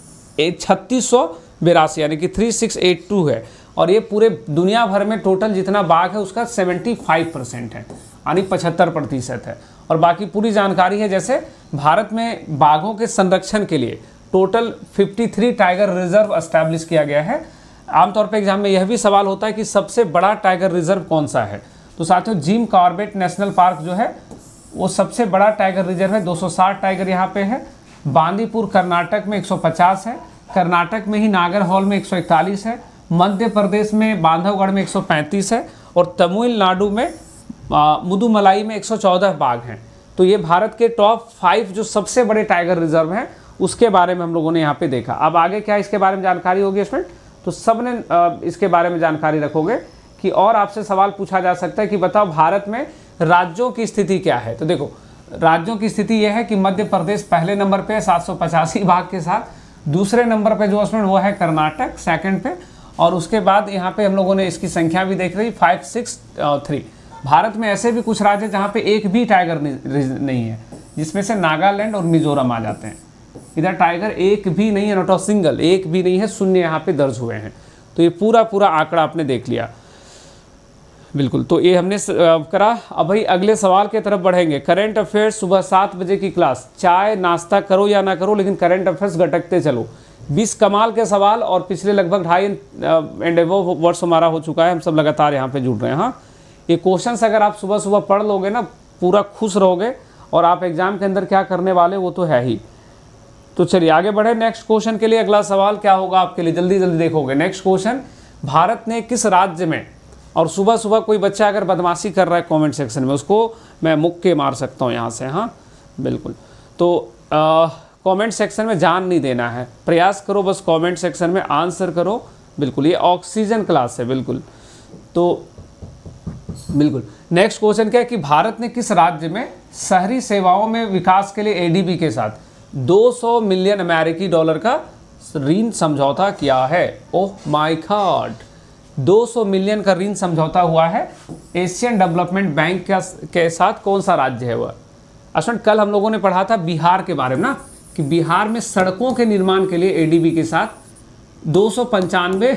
छत्तीस सौ बिरासी यानी कि थ्री सिक्स एट टू है, और ये पूरे दुनिया भर में टोटल जितना बाघ है उसका पचहत्तर परसेंट है, यानी पचहत्तर प्रतिशत है। और बाकी पूरी जानकारी है, जैसे भारत में बाघों के संरक्षण के लिए टोटल तिरेपन टाइगर रिजर्व एस्टैब्लिश किया गया है। आमतौर पर एग्जाम में यह भी सवाल होता है कि सबसे बड़ा टाइगर रिजर्व कौन सा है, तो साथियों जिम कॉर्बेट नेशनल पार्क जो है वो सबसे बड़ा टाइगर रिजर्व है, दो सौ साठ टाइगर यहाँ पे है। बांदीपुर कर्नाटक में एक सौ पचास है, कर्नाटक में ही नागरहोल में एक सौ इकतालीस है, मध्य प्रदेश में बांधवगढ़ में एक सौ पैंतीस है, और तमिलनाडु में मुदुमलाई में एक सौ चौदह बाघ हैं। तो ये भारत के टॉप फाइव जो सबसे बड़े टाइगर रिजर्व हैं उसके बारे में हम लोगों ने यहाँ पे देखा। अब आगे क्या इसके बारे में जानकारी होगी स्टूडेंट, तो सब ने इसके बारे में जानकारी रखोगे कि और आपसे सवाल पूछा जा सकता है कि बताओ भारत में राज्यों की स्थिति क्या है। तो देखो राज्यों की स्थिति यह है कि मध्य प्रदेश पहले नंबर पे सात सौ पचासी बाघ के साथ, दूसरे नंबर पे जो स्टूडेंट वो है कर्नाटक सेकंड पे, और उसके बाद यहाँ पे हम लोगों ने इसकी संख्या भी देख रही फाइव सिक्स थ्री। भारत में ऐसे भी कुछ राज्य जहाँ पे एक भी टाइगर नहीं है, जिसमें से नागालैंड और मिजोरम आ जाते हैं। इधर टाइगर एक भी नहीं है, नॉट अ सिंगल, एक भी नहीं है, शून्य यहाँ पे दर्ज हुए हैं। तो ये पूरा पूरा आंकड़ा आपने देख लिया। बिल्कुल, तो ये हमने करा। अब भाई अगले सवाल की तरफ बढ़ेंगे। करंट अफेयर्स सुबह सात बजे की क्लास, चाय नाश्ता करो या ना करो लेकिन करंट अफेयर्स गटकते चलो। बीस कमाल के सवाल, और पिछले लगभग ढाई एंड एबो वर्ष हमारा हो चुका है, हम सब लगातार यहाँ पे जुड़ रहे हैं। हाँ, ये क्वेश्चंस अगर आप सुबह सुबह पढ़ लोगे ना, पूरा खुश रहोगे, और आप एग्जाम के अंदर क्या करने वाले वो तो है ही। तो चलिए आगे बढ़े नेक्स्ट क्वेश्चन के लिए। अगला सवाल क्या होगा आपके लिए, जल्दी जल्दी देखोगे। नेक्स्ट क्वेश्चन, भारत ने किस राज्य में, और सुबह सुबह कोई बच्चा अगर बदमाशी कर रहा है कमेंट सेक्शन में, उसको मैं मुक्के मार सकता हूँ यहाँ से। हाँ बिल्कुल, तो कमेंट सेक्शन में जान नहीं देना है, प्रयास करो बस कमेंट सेक्शन में आंसर करो। बिल्कुल, ये ऑक्सीजन क्लास है। बिल्कुल, तो बिल्कुल नेक्स्ट क्वेश्चन क्या है कि भारत ने किस राज्य में शहरी सेवाओं में विकास के लिए एडीबी के साथ दो सौ मिलियन अमेरिकी डॉलर का ऋण समझौता किया है। ओह माय गॉड, दो सौ मिलियन का ऋण समझौता हुआ है एशियन डेवलपमेंट बैंक के साथ। कौन सा राज्य है वह? असल कल हम लोगों ने पढ़ा था बिहार के बारे में ना, कि बिहार में सड़कों के निर्माण के लिए एडीबी के साथ दो सौ पंचानवे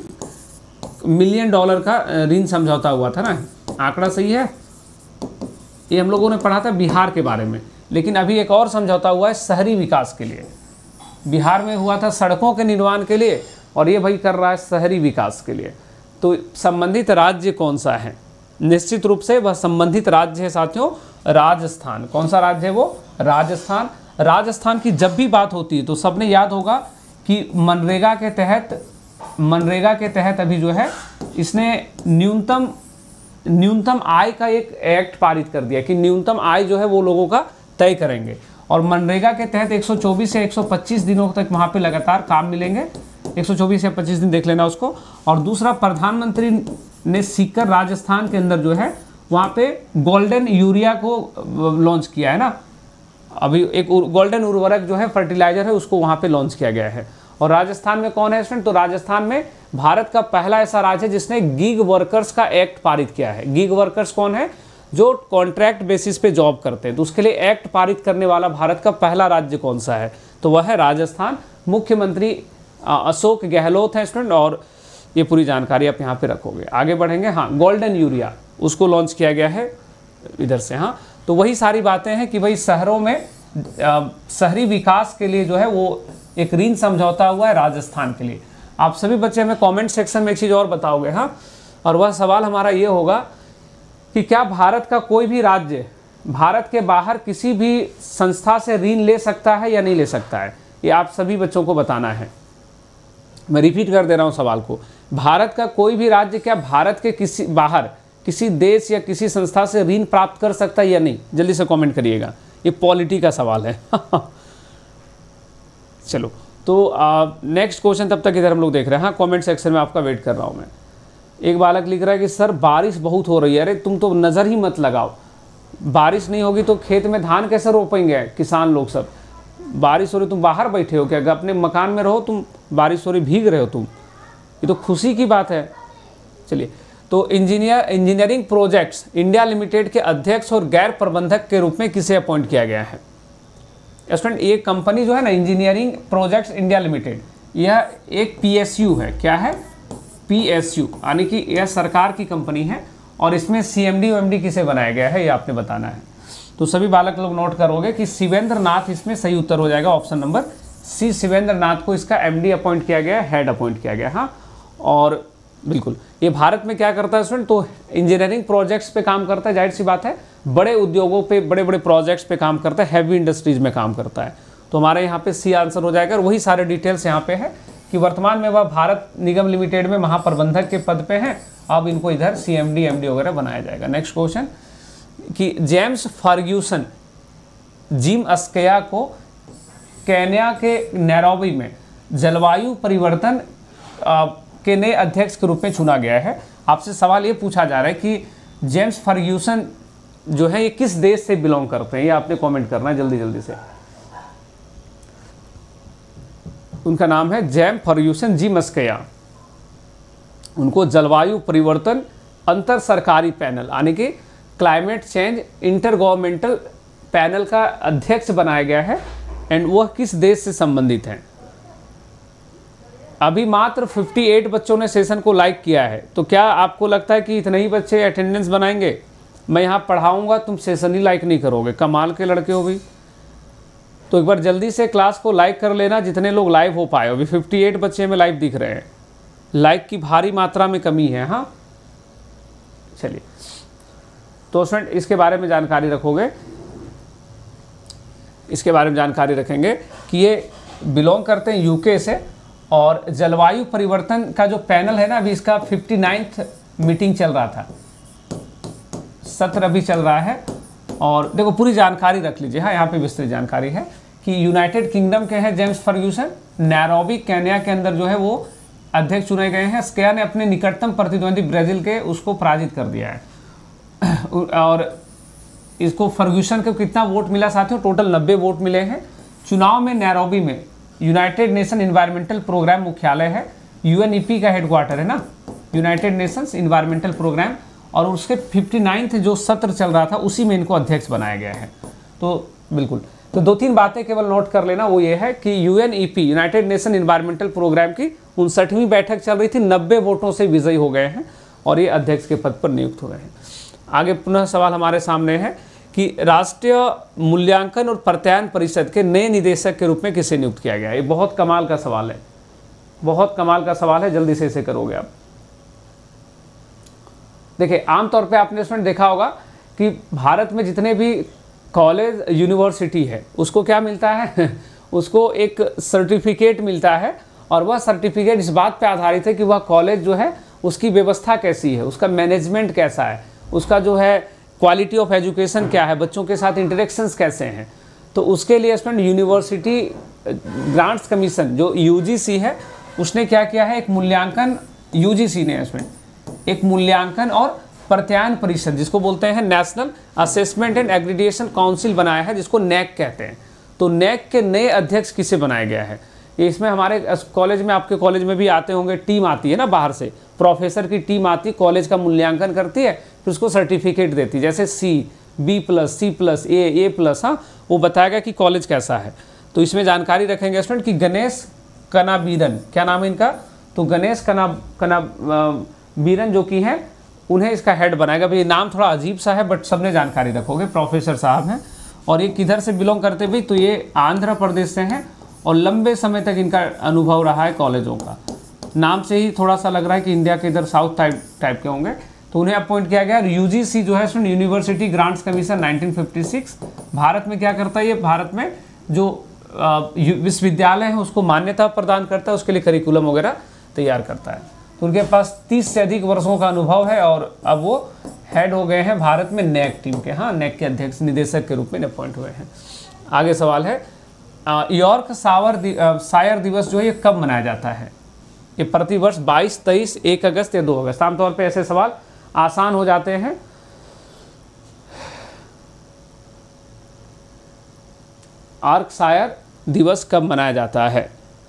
मिलियन डॉलर का ऋण समझौता हुआ था ना। आंकड़ा सही है, ये हम लोगों ने पढ़ा था बिहार के बारे में। लेकिन अभी एक और समझौता हुआ है शहरी विकास के लिए। बिहार में हुआ था सड़कों के निर्माण के लिए, और ये भाई कर रहा है शहरी विकास के लिए। तो संबंधित राज्य कौन सा है? निश्चित रूप से वह संबंधित राज्य है साथियों राजस्थान। कौन सा राज्य है वो? राजस्थान। राजस्थान की जब भी बात होती है तो सबने याद होगा कि मनरेगा के तहत मनरेगा के तहत अभी जो है इसने न्यूनतम न्यूनतम आय का एक एक्ट पारित कर दिया कि न्यूनतम आय जो है वो लोगों का तय करेंगे, और मनरेगा के तहत एक सौ चौबीस से एक सौ पच्चीस दिनों तक वहाँ पे लगातार काम मिलेंगे। एक सौ चौबीस या पच्चीस दिन देख लेना उसको। और दूसरा, प्रधानमंत्री ने सीकर राजस्थान के अंदर जो है वहाँ पे गोल्डन यूरिया को लॉन्च किया है ना। अभी एक गोल्डन उर्वरक जो है फर्टिलाइजर है उसको वहाँ पे लॉन्च किया गया है। और राजस्थान में कौन है स्टूडेंट? तो राजस्थान में भारत का पहला ऐसा राज्य है जिसने गिग वर्कर्स का एक्ट पारित किया है। गिग वर्कर्स कौन है? जो कॉन्ट्रैक्ट बेसिस पे जॉब करते हैं, तो उसके लिए एक्ट पारित करने वाला भारत का पहला राज्य कौन सा है? तो वह है राजस्थान। मुख्यमंत्री अशोक गहलोत है स्टूडेंट, और ये पूरी जानकारी आप यहाँ पे रखोगे। आगे बढ़ेंगे। हाँ, गोल्डन यूरिया उसको लॉन्च किया गया है इधर से। हाँ, तो वही सारी बातें हैं कि भाई शहरों में शहरी विकास के लिए जो है वो एक ऋण समझौता हुआ है राजस्थान के लिए। आप सभी बच्चे हमें कमेंट सेक्शन में एक चीज़ और बताओगे। हाँ, और वह सवाल हमारा ये होगा कि क्या भारत का कोई भी राज्य भारत के बाहर किसी भी संस्था से ऋण ले सकता है या नहीं ले सकता है, ये आप सभी बच्चों को बताना है। मैं रिपीट कर दे रहा हूँ सवाल को। भारत का कोई भी राज्य क्या भारत के किसी बाहर किसी देश या किसी संस्था से ऋण प्राप्त कर सकता है या नहीं? जल्दी से कमेंट करिएगा, ये पॉलिटी का सवाल है। चलो तो नेक्स्ट क्वेश्चन तब तक इधर हम लोग देख रहे हैं। हाँ, कमेंट सेक्शन में आपका वेट कर रहा हूँ मैं। एक बालक लिख रहा है कि सर बारिश बहुत हो रही है। अरे तुम तो नज़र ही मत लगाओ, बारिश नहीं होगी तो खेत में धान कैसे रोपेंगे किसान लोग सब? बारिश हो रही, तुम बाहर बैठे हो क्या? अपने मकान में रहो, तुम बारिश हो रही भीग रहे हो तुम, ये तो खुशी की बात है। चलिए, तो engineer engineering projects India limited के अध्यक्ष और गैर प्रबंधक के रूप में किसे अपॉइंट किया गया है? स्टूडेंट, ये कंपनी जो है ना इंजीनियरिंग प्रोजेक्ट्स इंडिया लिमिटेड, यह एक पीएसयू है। क्या है? पीएसयू, यानी कि यह सरकार की कंपनी है और इसमें सीएमडी एमडी किसे बनाया गया है ये आपने बताना है। तो सभी बालक लोग नोट करोगे कि शिवेंद्र नाथ इसमें सही उत्तर हो जाएगा, option number C. Shivendra Nath को इसका एमडी अपॉइंट किया गया, हेड अपॉइंट किया गया। हाँ, और बिल्कुल ये भारत में क्या करता है स्टूडेंट? तो इंजीनियरिंग प्रोजेक्ट्स पे काम करता है, जाहिर सी बात है बड़े उद्योगों पे, बड़े बड़े प्रोजेक्ट्स पे काम करता है, हैवी इंडस्ट्रीज में काम करता है। तो हमारे यहाँ पे सी आंसर हो जाएगा। और वही सारे डिटेल्स यहाँ पे है कि वर्तमान में वह भारत निगम लिमिटेड में महाप्रबंधक के पद पे हैं। अब इनको इधर C M D M D वगैरह बनाया जाएगा। नेक्स्ट क्वेश्चन कि जेम्स फर्ग्यूसन जिम अस्कया को केन्या के नैरोबी में जलवायु परिवर्तन के नए अध्यक्ष के रूप में चुना गया है। आपसे सवाल ये पूछा जा रहा है कि जेम्स फर्ग्यूसन जो है ये किस देश से बिलोंग करते हैं, ये आपने कमेंट करना है जल्दी जल्दी से। उनका नाम है जेम फर्ग्यूसन जी मस्कया। उनको जलवायु परिवर्तन अंतर सरकारी पैनल यानी कि climate change intergovernmental panel का अध्यक्ष बनाया गया है। एंड वह किस देश से संबंधित हैं? अभी मात्र अट्ठावन बच्चों ने सेशन को लाइक किया है। तो क्या आपको लगता है कि इतने ही बच्चे अटेंडेंस बनाएंगे? मैं यहाँ पढ़ाऊँगा, तुम सेशन ही लाइक नहीं करोगे? कमाल के लड़के हो भी। तो एक बार जल्दी से क्लास को लाइक कर लेना, जितने लोग लाइव हो पाए। अभी अट्ठावन बच्चे में लाइव दिख रहे हैं, लाइक की भारी मात्रा में कमी है। हाँ, चलिए, तो स्टूडेंट इसके बारे में जानकारी रखोगे, इसके बारे में जानकारी रखेंगे कि ये बिलोंग करते हैं यूके से। और जलवायु परिवर्तन का जो पैनल है ना, अभी इसका फिफ्टी नाइन्थ मीटिंग चल रहा था, सत्र अभी चल रहा है। और देखो पूरी जानकारी रख लीजिए। हाँ, यहाँ पे विस्तृत जानकारी है कि यूनाइटेड किंगडम के हैं जेम्स फर्ग्यूसन, नैरोबी केन्या के अंदर जो है वो अध्यक्ष चुने गए हैं। स्कया ने अपने निकटतम प्रतिद्वंदी ब्राज़ील के उसको पराजित कर दिया है। और इसको फर्ग्यूसन को कितना वोट मिला साथियों? टोटल नब्बे वोट मिले हैं। चुनाव में नैरोबी में यूनाइटेड नेशन इन्वायरमेंटल प्रोग्राम मुख्यालय है, यूएनईपी का हेडक्वार्टर है ना, यूनाइटेड नेशंस इन्वायरमेंटल प्रोग्राम। और उसके फिफ्टी नाइन्थ जो सत्र चल रहा था उसी में इनको अध्यक्ष बनाया गया है। तो बिल्कुल, तो दो तीन बातें केवल नोट कर लेना, वो ये है कि UNEP united nation environmental programme की उनसठवीं बैठक चल रही थी, नब्बे वोटों से विजयी हो गए हैं और ये अध्यक्ष के पद पर नियुक्त हो गए हैं। आगे पुनः सवाल हमारे सामने है कि राष्ट्रीय मूल्यांकन और प्रत्यायन परिषद के नए निदेशक के रूप में किसे नियुक्त किया गया है? ये बहुत कमाल का सवाल है, बहुत कमाल का सवाल है, जल्दी से इसे करोगे आप। देखिए, आमतौर पे आपने स्टूडेंट देखा होगा कि भारत में जितने भी कॉलेज यूनिवर्सिटी है उसको क्या मिलता है? उसको एक सर्टिफिकेट मिलता है। और वह सर्टिफिकेट इस बात पे आधारित है कि वह कॉलेज जो है उसकी व्यवस्था कैसी है, उसका मैनेजमेंट कैसा है, उसका जो है क्वालिटी ऑफ एजुकेशन क्या है, बच्चों के साथ इंटरेक्शंस कैसे हैं। तो उसके लिए स्टूडेंट यूनिवर्सिटी ग्रांट्स कमीशन जो यूजीसी है उसने क्या किया है? एक मूल्यांकन, यूजीसी ने स्टूडेंट एक मूल्यांकन और प्रत्यायन परिषद जिसको बोलते हैं national assessment and accreditation council बनाया है, जिसको नैक कहते हैं। तो नैक के नए अध्यक्ष किसे बनाया गया है? इसमें हमारे कॉलेज में, आपके कॉलेज में भी आते होंगे, टीम आती है ना बाहर से, प्रोफेसर की टीम आती, कॉलेज का मूल्यांकन करती है, फिर उसको सर्टिफिकेट देती है, जैसे C, B plus, C plus, A, A plus. हाँ, वो बताएगा कि कॉलेज कैसा है। तो इसमें जानकारी रखेंगे स्टूडेंट कि गणेश कनाबीरन, क्या नाम है इनका? तो गणेश कना कना बीरन जो कि हैं उन्हें इसका हेड बनाएगा। भाई नाम थोड़ा अजीब सा है बट सबने जानकारी रखोगे, प्रोफेसर साहब हैं। और ये किधर से बिलोंग करते भाई? तो ये आंध्र प्रदेश से हैं और लंबे समय तक इनका अनुभव रहा है कॉलेजों का। नाम से ही थोड़ा सा लग रहा है कि इंडिया के इधर साउथ टाइप टाइप के होंगे। तो उन्हें अपॉइंट किया गया। यूजीसी जो है university grants commission nineteen fifty six, भारत में क्या करता है ये, भारत में जो विश्वविद्यालय है उसको मान्यता प्रदान करता है, उसके लिए करिकुलम वगैरह तैयार करता है। तो उनके पास तीस से अधिक वर्षों का अनुभव है और अब वो हेड हो गए हैं भारत में नैक टीम के, हाँ नैक के अध्यक्ष निदेशक के रूप में अपॉइंट हुए हैं। आगे सवाल है यॉर्क सावर दि, शायर दिवस जो है ये कब मनाया जाता है? ये प्रतिवर्ष बाईस, तेईस, एक अगस्त या दो अगस्त। आमतौर पे ऐसे सवाल आसान हो जाते हैं। यॉर्कशायर दिवस कब मनाया जाता है?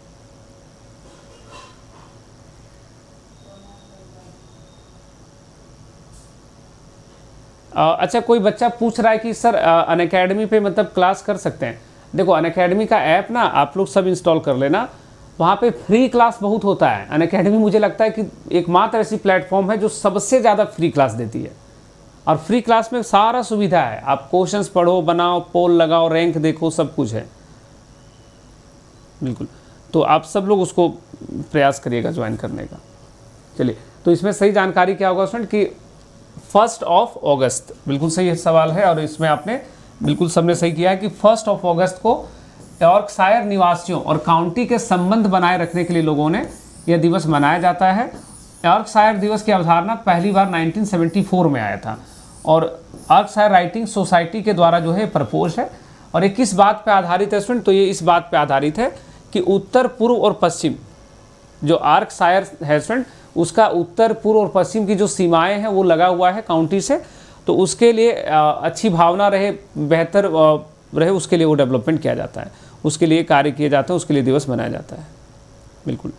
अच्छा, कोई बच्चा पूछ रहा है कि सर अनअकैडमी पे मतलब क्लास कर सकते हैं? देखो अनअकैडमी का ऐप ना आप लोग सब इंस्टॉल कर लेना, वहाँ पे फ्री क्लास बहुत होता है। अनअकैडमी मुझे लगता है कि एकमात्र ऐसी प्लेटफॉर्म है जो सबसे ज़्यादा फ्री क्लास देती है, और फ्री क्लास में सारा सुविधा है। आप क्वेश्चंस पढ़ो, बनाओ, पोल लगाओ, रैंक देखो, सब कुछ है बिल्कुल। तो आप सब लोग उसको प्रयास करिएगा ज्वाइन करने का। चलिए, तो इसमें सही जानकारी क्या होगा स्टूडेंट कि फर्स्ट ऑफ अगस्त, बिल्कुल सही सवाल है, और इसमें आपने बिल्कुल सबने सही किया है कि फर्स्ट ऑफ अगस्त को यॉर्कशायर निवासियों और काउंटी के संबंध बनाए रखने के लिए लोगों ने यह दिवस मनाया जाता है। यॉर्कशायर दिवस की अवधारणा पहली बार नाइनटीन सेवेंटी फोर में आया था, और यॉर्कशायर राइटिंग सोसाइटी के द्वारा जो है प्रपोज है। और ये किस बात पे आधारित है स्टूडेंट? तो ये इस बात पे आधारित है कि उत्तर, पूर्व और पश्चिम जो यॉर्कशायर है स्टूडेंट, उसका उत्तर, पूर्व और पश्चिम की जो सीमाएं हैं वो लगा हुआ है काउंटी से, तो उसके लिए अच्छी भावना रहे, बेहतर रहे, उसके लिए वो डेवलपमेंट किया जाता है, उसके लिए कार्य किए जाते हैं, उसके लिए दिवस मनाया जाता है बिल्कुल।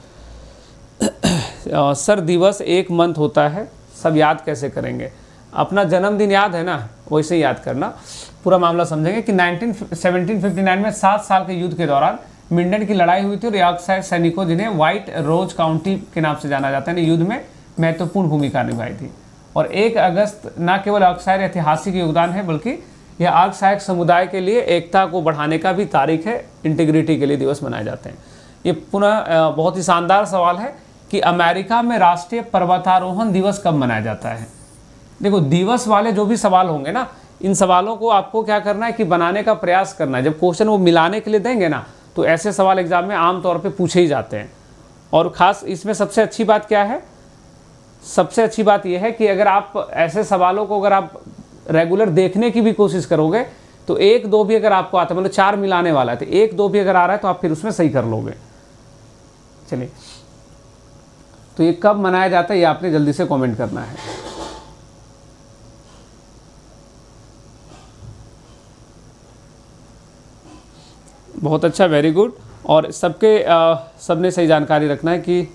सर दिवस एक मंथ होता है, सब याद कैसे करेंगे? अपना जन्मदिन याद है ना, वैसे ही याद करना, पूरा मामला समझेंगे कि नाइनटीन सेवनटीन फिफ्टी नाइन में सात साल के युद्ध के दौरान मिंडन की लड़ाई हुई थी, और यॉर्कशायर सैनिकों जिन्हें व्हाइट रोज काउंटी के नाम से जाना जाता है ने युद्ध में महत्वपूर्ण भूमिका निभाई थी। और एक अगस्त न केवल यॉर्कशायर ऐतिहासिक योगदान है, बल्कि यह यॉर्कशायर समुदाय के लिए एकता को बढ़ाने का भी तारीख है, इंटीग्रिटी के लिए दिवस मनाए जाते हैं। ये पुनः बहुत ही शानदार सवाल है कि अमेरिका में राष्ट्रीय पर्वतारोहण दिवस कब मनाया जाता है? देखो, दिवस वाले जो भी सवाल होंगे ना, इन सवालों को आपको क्या करना है कि बनाने का प्रयास करना है। जब क्वेश्चन वो मिलाने के लिए देंगे ना, तो ऐसे सवाल एग्जाम में आमतौर पे पूछे ही जाते हैं। और ख़ास इसमें सबसे अच्छी बात क्या है? सबसे अच्छी बात यह है कि अगर आप ऐसे सवालों को अगर आप रेगुलर देखने की भी कोशिश करोगे, तो एक दो भी अगर आपको आता है, मतलब चार मिलाने वाला है, तो एक दो भी अगर आ रहा है तो आप फिर उसमें सही कर लोगे। चलिए, तो ये कब मनाया जाता है ये आपने जल्दी से कमेंट करना है। बहुत अच्छा, वेरी गुड। और सबके सबने सही जानकारी रखना है कि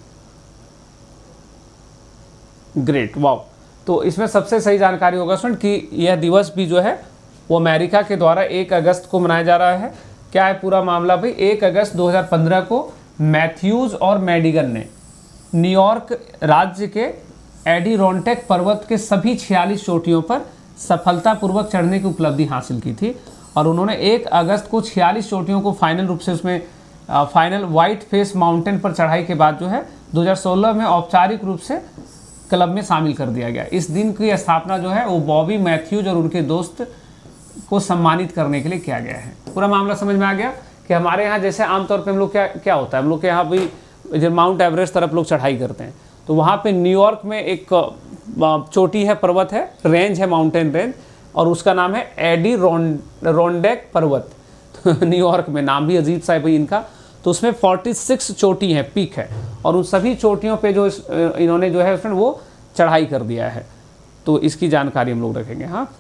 ग्रेट, वाओ। तो इसमें सबसे सही जानकारी होगा स्टूडेंट कि यह दिवस भी जो है वो अमेरिका के द्वारा एक अगस्त को मनाया जा रहा है। क्या है पूरा मामला भाई? एक अगस्त दो हज़ार पंद्रह को मैथ्यूज और मेडिगन ने न्यूयॉर्क राज्य के एडिरोंटेक पर्वत के सभी छियालीस चोटियों पर सफलतापूर्वक चढ़ने की उपलब्धि हासिल की थी, और उन्होंने एक अगस्त को छियालीस चोटियों को फाइनल रूप से उसमें फाइनल व्हाइट फेस माउंटेन पर चढ़ाई के बाद जो है दो हज़ार सोलह में औपचारिक रूप से क्लब में शामिल कर दिया गया। इस दिन की स्थापना जो है वो बॉबी मैथ्यूज और उनके दोस्त को सम्मानित करने के लिए किया गया है। पूरा मामला समझ में आ गया कि हमारे यहाँ जैसे आमतौर पे हम लोग क्या क्या होता है, हम लोग के यहाँ भी जब माउंट एवरेस्ट तरफ लोग चढ़ाई करते हैं, तो वहाँ पे न्यूयॉर्क में एक चोटी है, पर्वत है, रेंज है, माउंटेन रेंज, और उसका नाम है एडी रोंडेक पर्वत। तो न्यूयॉर्क में, नाम भी अजीब सा है भाई इनका। तो उसमें छियालीस चोटी हैं, पीक है, और उन सभी चोटियों पे जो इन्होंने जो है उसमें वो चढ़ाई कर दिया है। तो इसकी जानकारी हम लोग रखेंगे। हाँ,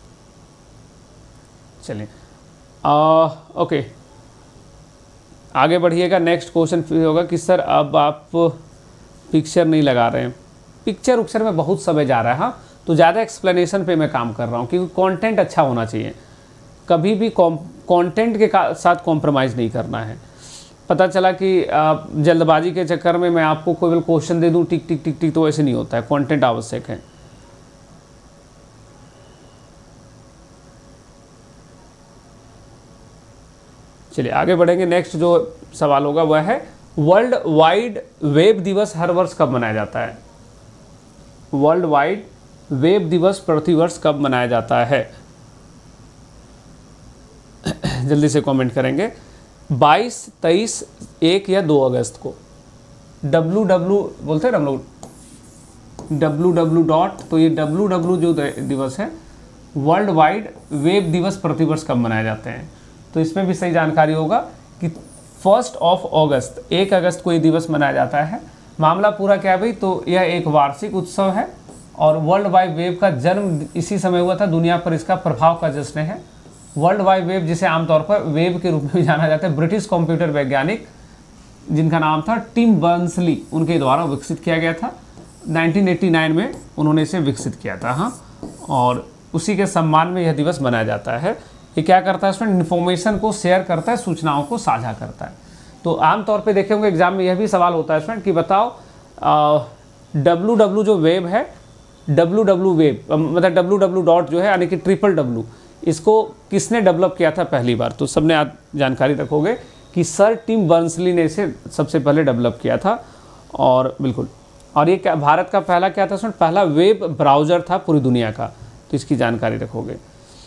चलिए ओके, आगे बढ़िएगा। नेक्स्ट क्वेश्चन फिर होगा कि सर अब आप पिक्चर नहीं लगा रहे हैं। पिक्चर उक्चर में बहुत समय जा रहा है, हाँ, तो ज़्यादा एक्सप्लेनेशन पे मैं काम कर रहा हूँ क्योंकि कंटेंट अच्छा होना चाहिए। कभी भी कंटेंट के साथ कॉम्प्रोमाइज़ नहीं करना है। पता चला कि जल्दबाजी के चक्कर में मैं आपको केवल क्वेश्चन दे दूँ टिक टिक टिक टिक, तो ऐसे नहीं होता है। कंटेंट आवश्यक है। चलिए आगे बढ़ेंगे। नेक्स्ट जो सवाल होगा वह है वर्ल्ड वाइड वेब दिवस हर वर्ष कब मनाया जाता है? वर्ल्ड वाइड वेब दिवस प्रतिवर्ष कब मनाया जाता है? जल्दी से कमेंट करेंगे। बाईस, तेईस, एक या दो अगस्त को। डब्लू डब्लू बोलते हैं ना हम लोग, डब्लू डब्लू डॉट, तो ये डब्लू डब्लू जो दिवस है वर्ल्ड वाइड वेब दिवस प्रतिवर्ष कब मनाए जाते हैं? तो इसमें भी सही जानकारी होगा कि फर्स्ट ऑफ अगस्त, एक अगस्त को ये दिवस मनाया जाता है। मामला पूरा क्या है भाई, तो यह एक वार्षिक उत्सव है और वर्ल्ड वाइड वेब का जन्म इसी समय हुआ था। दुनिया पर इसका प्रभाव का जश्न है। वर्ल्ड वाइड वेब, जिसे आमतौर पर वेब के रूप में भी जाना जाता है, ब्रिटिश कंप्यूटर वैज्ञानिक जिनका नाम था टिम बर्नर्स-ली, उनके द्वारा विकसित किया गया था। नाइनटीन एटी नाइन में उन्होंने इसे विकसित किया था। हाँ, और उसी के सम्मान में यह दिवस मनाया जाता है। ये क्या करता है, इसमें इन्फॉर्मेशन को शेयर करता है, सूचनाओं को साझा करता है। तो आमतौर पे देखे होंगे एग्जाम में यह भी सवाल होता है स्टूडेंट कि बताओ डब्लू डब्लू जो वेब है, डब्लू डब्लू वेब मतलब डब्लू डब्लू डॉट जो है यानी कि ट्रिपल डब्लू, इसको किसने डेवलप किया था पहली बार? तो सबने आज जानकारी रखोगे कि सर टिम बर्नर्स-ली ने इसे सबसे पहले डेवलप किया था। और बिल्कुल, और ये क्या भारत का पहला क्या था स्टूडेंट? पहला वेब ब्राउज़र था पूरी दुनिया का, तो इसकी जानकारी रखोगे।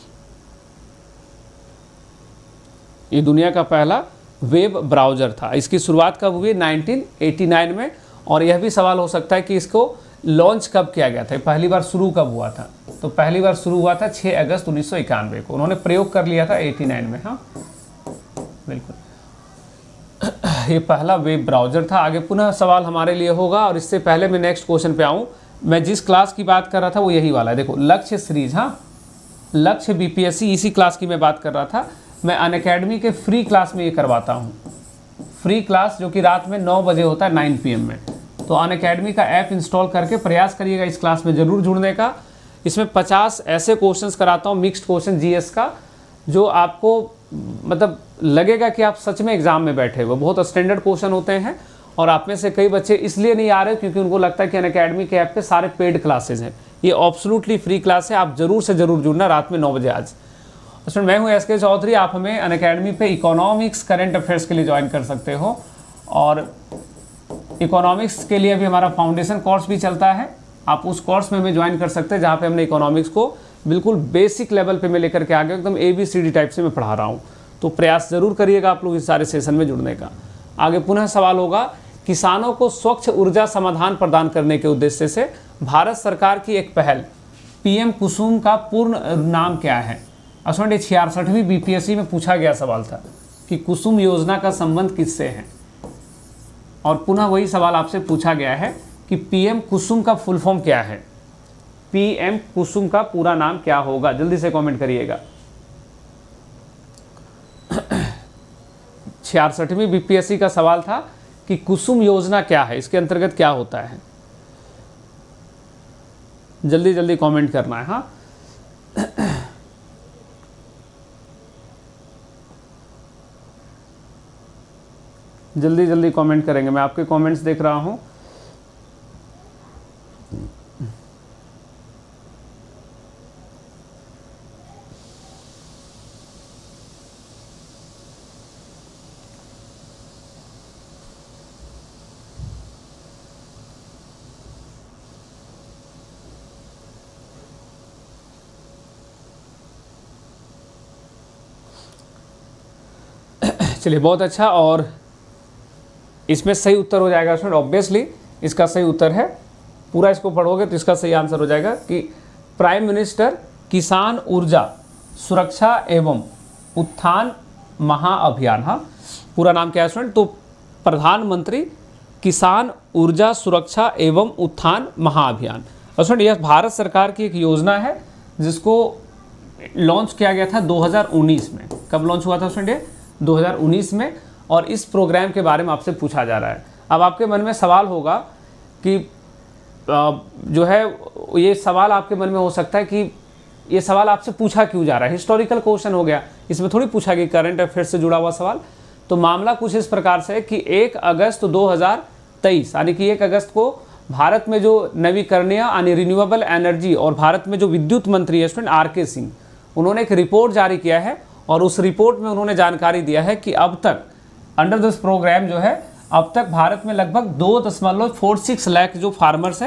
ये दुनिया का पहला वेब ब्राउज़र था। इसकी शुरुआत कब हुई? नाइनटीन एटी नाइन में। और यह भी सवाल हो सकता है कि इसको लॉन्च कब किया गया था, पहली बार शुरू कब हुआ था? तो पहली बार शुरू हुआ था छह अगस्त उन्नीस सौ इक्यानवे को। उन्होंने प्रयोग कर लिया था एटी नाइन में। हाँ बिल्कुल, ये पहला वेब ब्राउज़र था। आगे पुनः सवाल हमारे लिए होगा, और इससे पहले मैं नेक्स्ट क्वेश्चन पे आऊँ, मैं जिस क्लास की बात कर रहा था वो यही वाला है। देखो, लक्ष्य सीरीज, हाँ लक्ष्य बीपीएससी, इसी क्लास की मैं बात कर रहा था। मैं अनअकैडमी के फ्री क्लास में ये करवाता हूँ, फ्री क्लास जो कि रात में नौ बजे होता है, नाइन पी एम में। तो अनअकैडमी का ऐप इंस्टॉल करके प्रयास करिएगा इस क्लास में ज़रूर जुड़ने का। इसमें पचास ऐसे क्वेश्चंस कराता हूँ, मिक्स्ड क्वेश्चन जीएस का, जो आपको मतलब लगेगा कि आप सच में एग्जाम में बैठे हो। बहुत स्टैंडर्ड क्वेश्चन होते हैं, और आप में से कई बच्चे इसलिए नहीं आ रहे क्योंकि उनको लगता है कि अनअकैडमी के ऐप पे सारे पेड क्लासेज हैं। ये एब्सोल्युटली फ्री क्लास है, आप जरूर से जरूर जुड़ना रात में नौ बजे आज। उसमें मैं हूँ एस के चौधरी। आप हमें अनअकैडमी पे इकोनॉमिक्स करंट अफेयर्स के लिए ज्वाइन कर सकते हो, और इकोनॉमिक्स के लिए भी हमारा फाउंडेशन कोर्स भी चलता है। आप उस कोर्स में हमें ज्वाइन कर सकते हैं, जहाँ पे हमने इकोनॉमिक्स को बिल्कुल बेसिक लेवल पे मैं लेकर के आ गया, एकदम A B C D type से मैं पढ़ा रहा हूँ। तो प्रयास जरूर करिएगा आप लोग इस सारे सेशन में जुड़ने का। आगे पुनः सवाल होगा, किसानों को स्वच्छ ऊर्जा समाधान प्रदान करने के उद्देश्य से भारत सरकार की एक पहल पीएम कुसुम का पूर्ण नाम क्या है? असों छियासठवीं बीपीएससी में पूछा गया सवाल था कि कुसुम योजना का संबंध किससे है, और पुनः वही सवाल आपसे पूछा गया है कि पीएम कुसुम का फुल फॉर्म क्या है? पीएम कुसुम का पूरा नाम क्या होगा? जल्दी से कमेंट करिएगा। छियासठवीं बीपीएससी का सवाल था कि कुसुम योजना क्या है, इसके अंतर्गत क्या होता है? जल्दी जल्दी कमेंट करना है। हाँ जल्दी जल्दी कमेंट करेंगे, मैं आपके कमेंट्स देख रहा हूं। चलिए बहुत अच्छा, और इसमें सही उत्तर हो जाएगा स्टूडेंट, ऑब्वियसली इसका सही उत्तर है, पूरा इसको पढ़ोगे तो इसका सही आंसर हो जाएगा कि प्राइम मिनिस्टर किसान ऊर्जा सुरक्षा एवं उत्थान महाअभियान। हाँ पूरा नाम क्या है स्टूडेंट? तो प्रधानमंत्री किसान ऊर्जा सुरक्षा एवं उत्थान महाअभियान। और स्टूडेंट यह भारत सरकार की एक योजना है जिसको लॉन्च किया गया था दो हज़ार उन्नीस में। कब लॉन्च हुआ था स्टूडेंट? दो हज़ार उन्नीस में। और इस प्रोग्राम के बारे में आपसे पूछा जा रहा है। अब आपके मन में सवाल होगा कि जो है, ये सवाल आपके मन में हो सकता है कि ये सवाल आपसे पूछा क्यों जा रहा है, हिस्टोरिकल क्वेश्चन हो गया, इसमें थोड़ी पूछा गया करंट अफेयर्स से जुड़ा हुआ सवाल। तो मामला कुछ इस प्रकार से है कि एक अगस्त दो हज़ार तेईस यानी कि एक अगस्त को भारत में जो नवीकरणीय यानी रिन्यूएबल एनर्जी और भारत में जो विद्युत मंत्री है स्टूडेंट आर के सिंह, उन्होंने एक रिपोर्ट जारी किया है, और उस रिपोर्ट में उन्होंने जानकारी दिया है कि अब तक अंडर दिस प्रोग्राम जो है, अब तक भारत में लगभग दो दशमलव फोर सिक्स लाख जो फार्मर्स हैं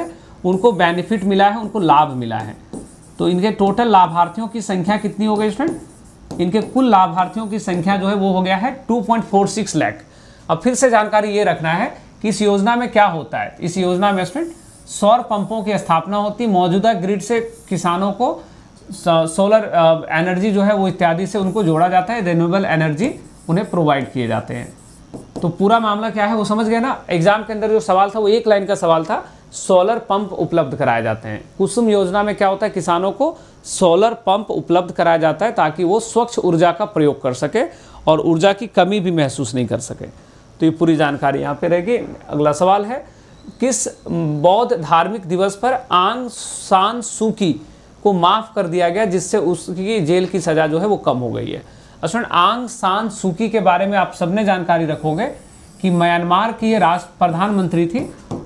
उनको बेनिफिट मिला है, उनको लाभ मिला है। तो इनके टोटल लाभार्थियों की संख्या कितनी हो गई स्टूडेंट? इनके कुल लाभार्थियों की संख्या जो है वो हो गया है two point four six lakh. अब फिर से जानकारी ये रखना है कि इस योजना में क्या होता है। इस योजना में स्टूडेंट सौर पंपों की स्थापना होती, मौजूदा ग्रिड से किसानों को सोलर एनर्जी जो है वो इत्यादि से उनको जोड़ा जाता है, रिन्यूएबल एनर्जी उन्हें प्रोवाइड किए जाते हैं। तो पूरा मामला क्या है वो समझ गए ना। एग्जाम के अंदर जो सवाल था वो एक लाइन का सवाल था, सोलर पंप उपलब्ध कराए जाते हैं। कुसुम योजना में क्या होता है, किसानों को सोलर पंप उपलब्ध कराया जाता है ताकि वो स्वच्छ ऊर्जा का प्रयोग कर सके और ऊर्जा की कमी भी महसूस नहीं कर सके। तो ये पूरी जानकारी यहाँ पे रहेगी। अगला सवाल है, किस बौद्ध धार्मिक दिवस पर आंग सान सू की को माफ कर दिया गया जिससे उसकी जेल की सजा जो है वो कम हो गई है? असल आंग सान सू की के बारे में आप सबने जानकारी रखोगे कि म्यांमार की ये राष्ट्र प्रधानमंत्री थी,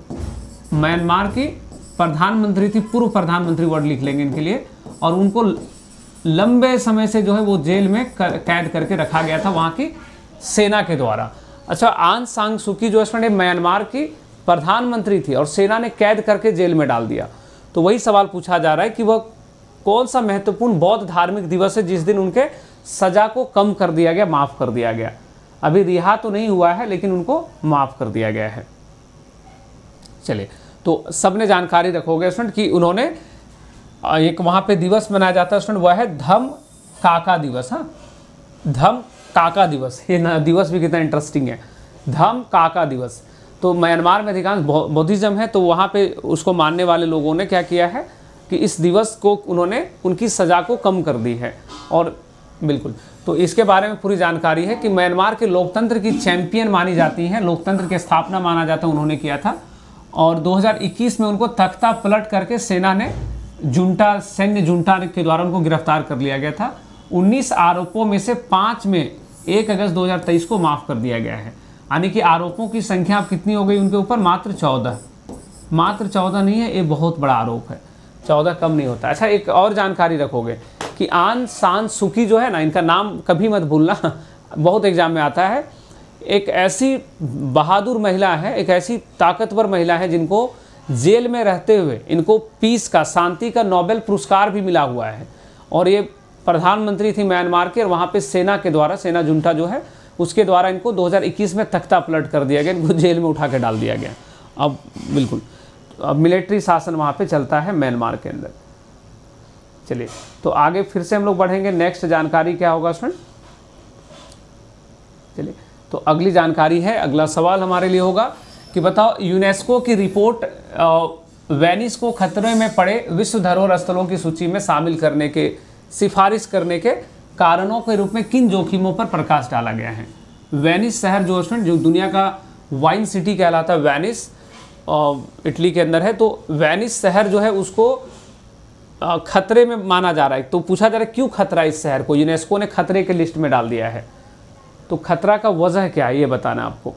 म्यांमार की प्रधानमंत्री थी, पूर्व प्रधानमंत्री वर्ड लिख लेंगे इनके लिए, और उनको लंबे समय से जो है वो जेल में कर, कैद करके रखा गया था वहाँ की सेना के द्वारा। अच्छा, आंग सान सू की जो है म्यांमार की प्रधानमंत्री थी और सेना ने कैद करके जेल में डाल दिया। तो वही सवाल पूछा जा रहा है कि वह कौन सा महत्वपूर्ण बौद्ध धार्मिक दिवस है जिस दिन उनके सजा को कम कर दिया गया, माफ कर दिया गया। अभी रिहा तो नहीं हुआ है लेकिन उनको माफ कर दिया गया है। चलिए, तो सबने जानकारी रखोगे स्टूडेंट कि उन्होंने एक वहाँ पे दिवस मनाया जाता है स्टूडेंट, वह है धम काका दिवस। हाँ, धम काका दिवस, ये ना दिवस भी कितना इंटरेस्टिंग है, धम काका दिवस। तो म्यांमार में अधिकांश बौद्धिज्म है, तो वहाँ पे उसको मानने वाले लोगों ने क्या किया है कि इस दिवस को उन्होंने उनकी सज़ा को कम कर दी है। और बिल्कुल, तो इसके बारे में पूरी जानकारी है कि म्यांमार के लोकतंत्र की चैंपियन मानी जाती हैं, लोकतंत्र की स्थापना माना जाता है उन्होंने किया था। और दो हज़ार इक्कीस में उनको तख्ता पलट करके सेना ने जुंटा सैन्य जुंटा के द्वारा उनको गिरफ्तार कर लिया गया था। उन्नीस आरोपों में से पाँच में एक अगस्त दो हज़ार तेईस को माफ़ कर दिया गया है, यानी कि आरोपों की संख्या अब कितनी हो गई उनके ऊपर? मात्र चौदह। मात्र चौदह नहीं है, ये बहुत बड़ा आरोप है, चौदह कम नहीं होता। अच्छा, एक और जानकारी रखोगे कि आंग सान सू की जो है ना, इनका नाम कभी मत भूलना, बहुत एग्जाम में आता है। एक ऐसी बहादुर महिला है, एक ऐसी ताकतवर महिला है जिनको जेल में रहते हुए इनको पीस का, शांति का नोबेल पुरस्कार भी मिला हुआ है। और ये प्रधानमंत्री थी म्यांमार के, और वहाँ पे सेना के द्वारा, सेना जुंटा जो है उसके द्वारा इनको दो हज़ार इक्कीस में तख्ता पलट कर दिया गया, इनको जेल में उठा के डाल दिया गया। अब बिल्कुल, अब मिलिट्री शासन वहाँ पे चलता है म्यांमार के अंदर। चलिए, तो आगे फिर से हम लोग बढ़ेंगे। नेक्स्ट जानकारी क्या होगा स्टूडेंट? चलिए, तो अगली जानकारी है, अगला सवाल हमारे लिए होगा कि बताओ, यूनेस्को की रिपोर्ट वेनिस को खतरे में पड़े विश्व धरोहर स्थलों की सूची में शामिल करने के सिफारिश करने के कारणों के रूप में किन जोखिमों पर प्रकाश डाला गया है? वेनिस शहर जो स्टूडेंट, जो दुनिया का वाइन सिटी कहलाता है, वेनिस इटली के अंदर है, तो वेनिस शहर जो है उसको खतरे में माना जा रहा है। तो पूछा जा रहा है क्यों खतरा इस शहर को यूनेस्को ने खतरे के लिस्ट में डाल दिया है? तो खतरा का वजह क्या है ये बताना आपको।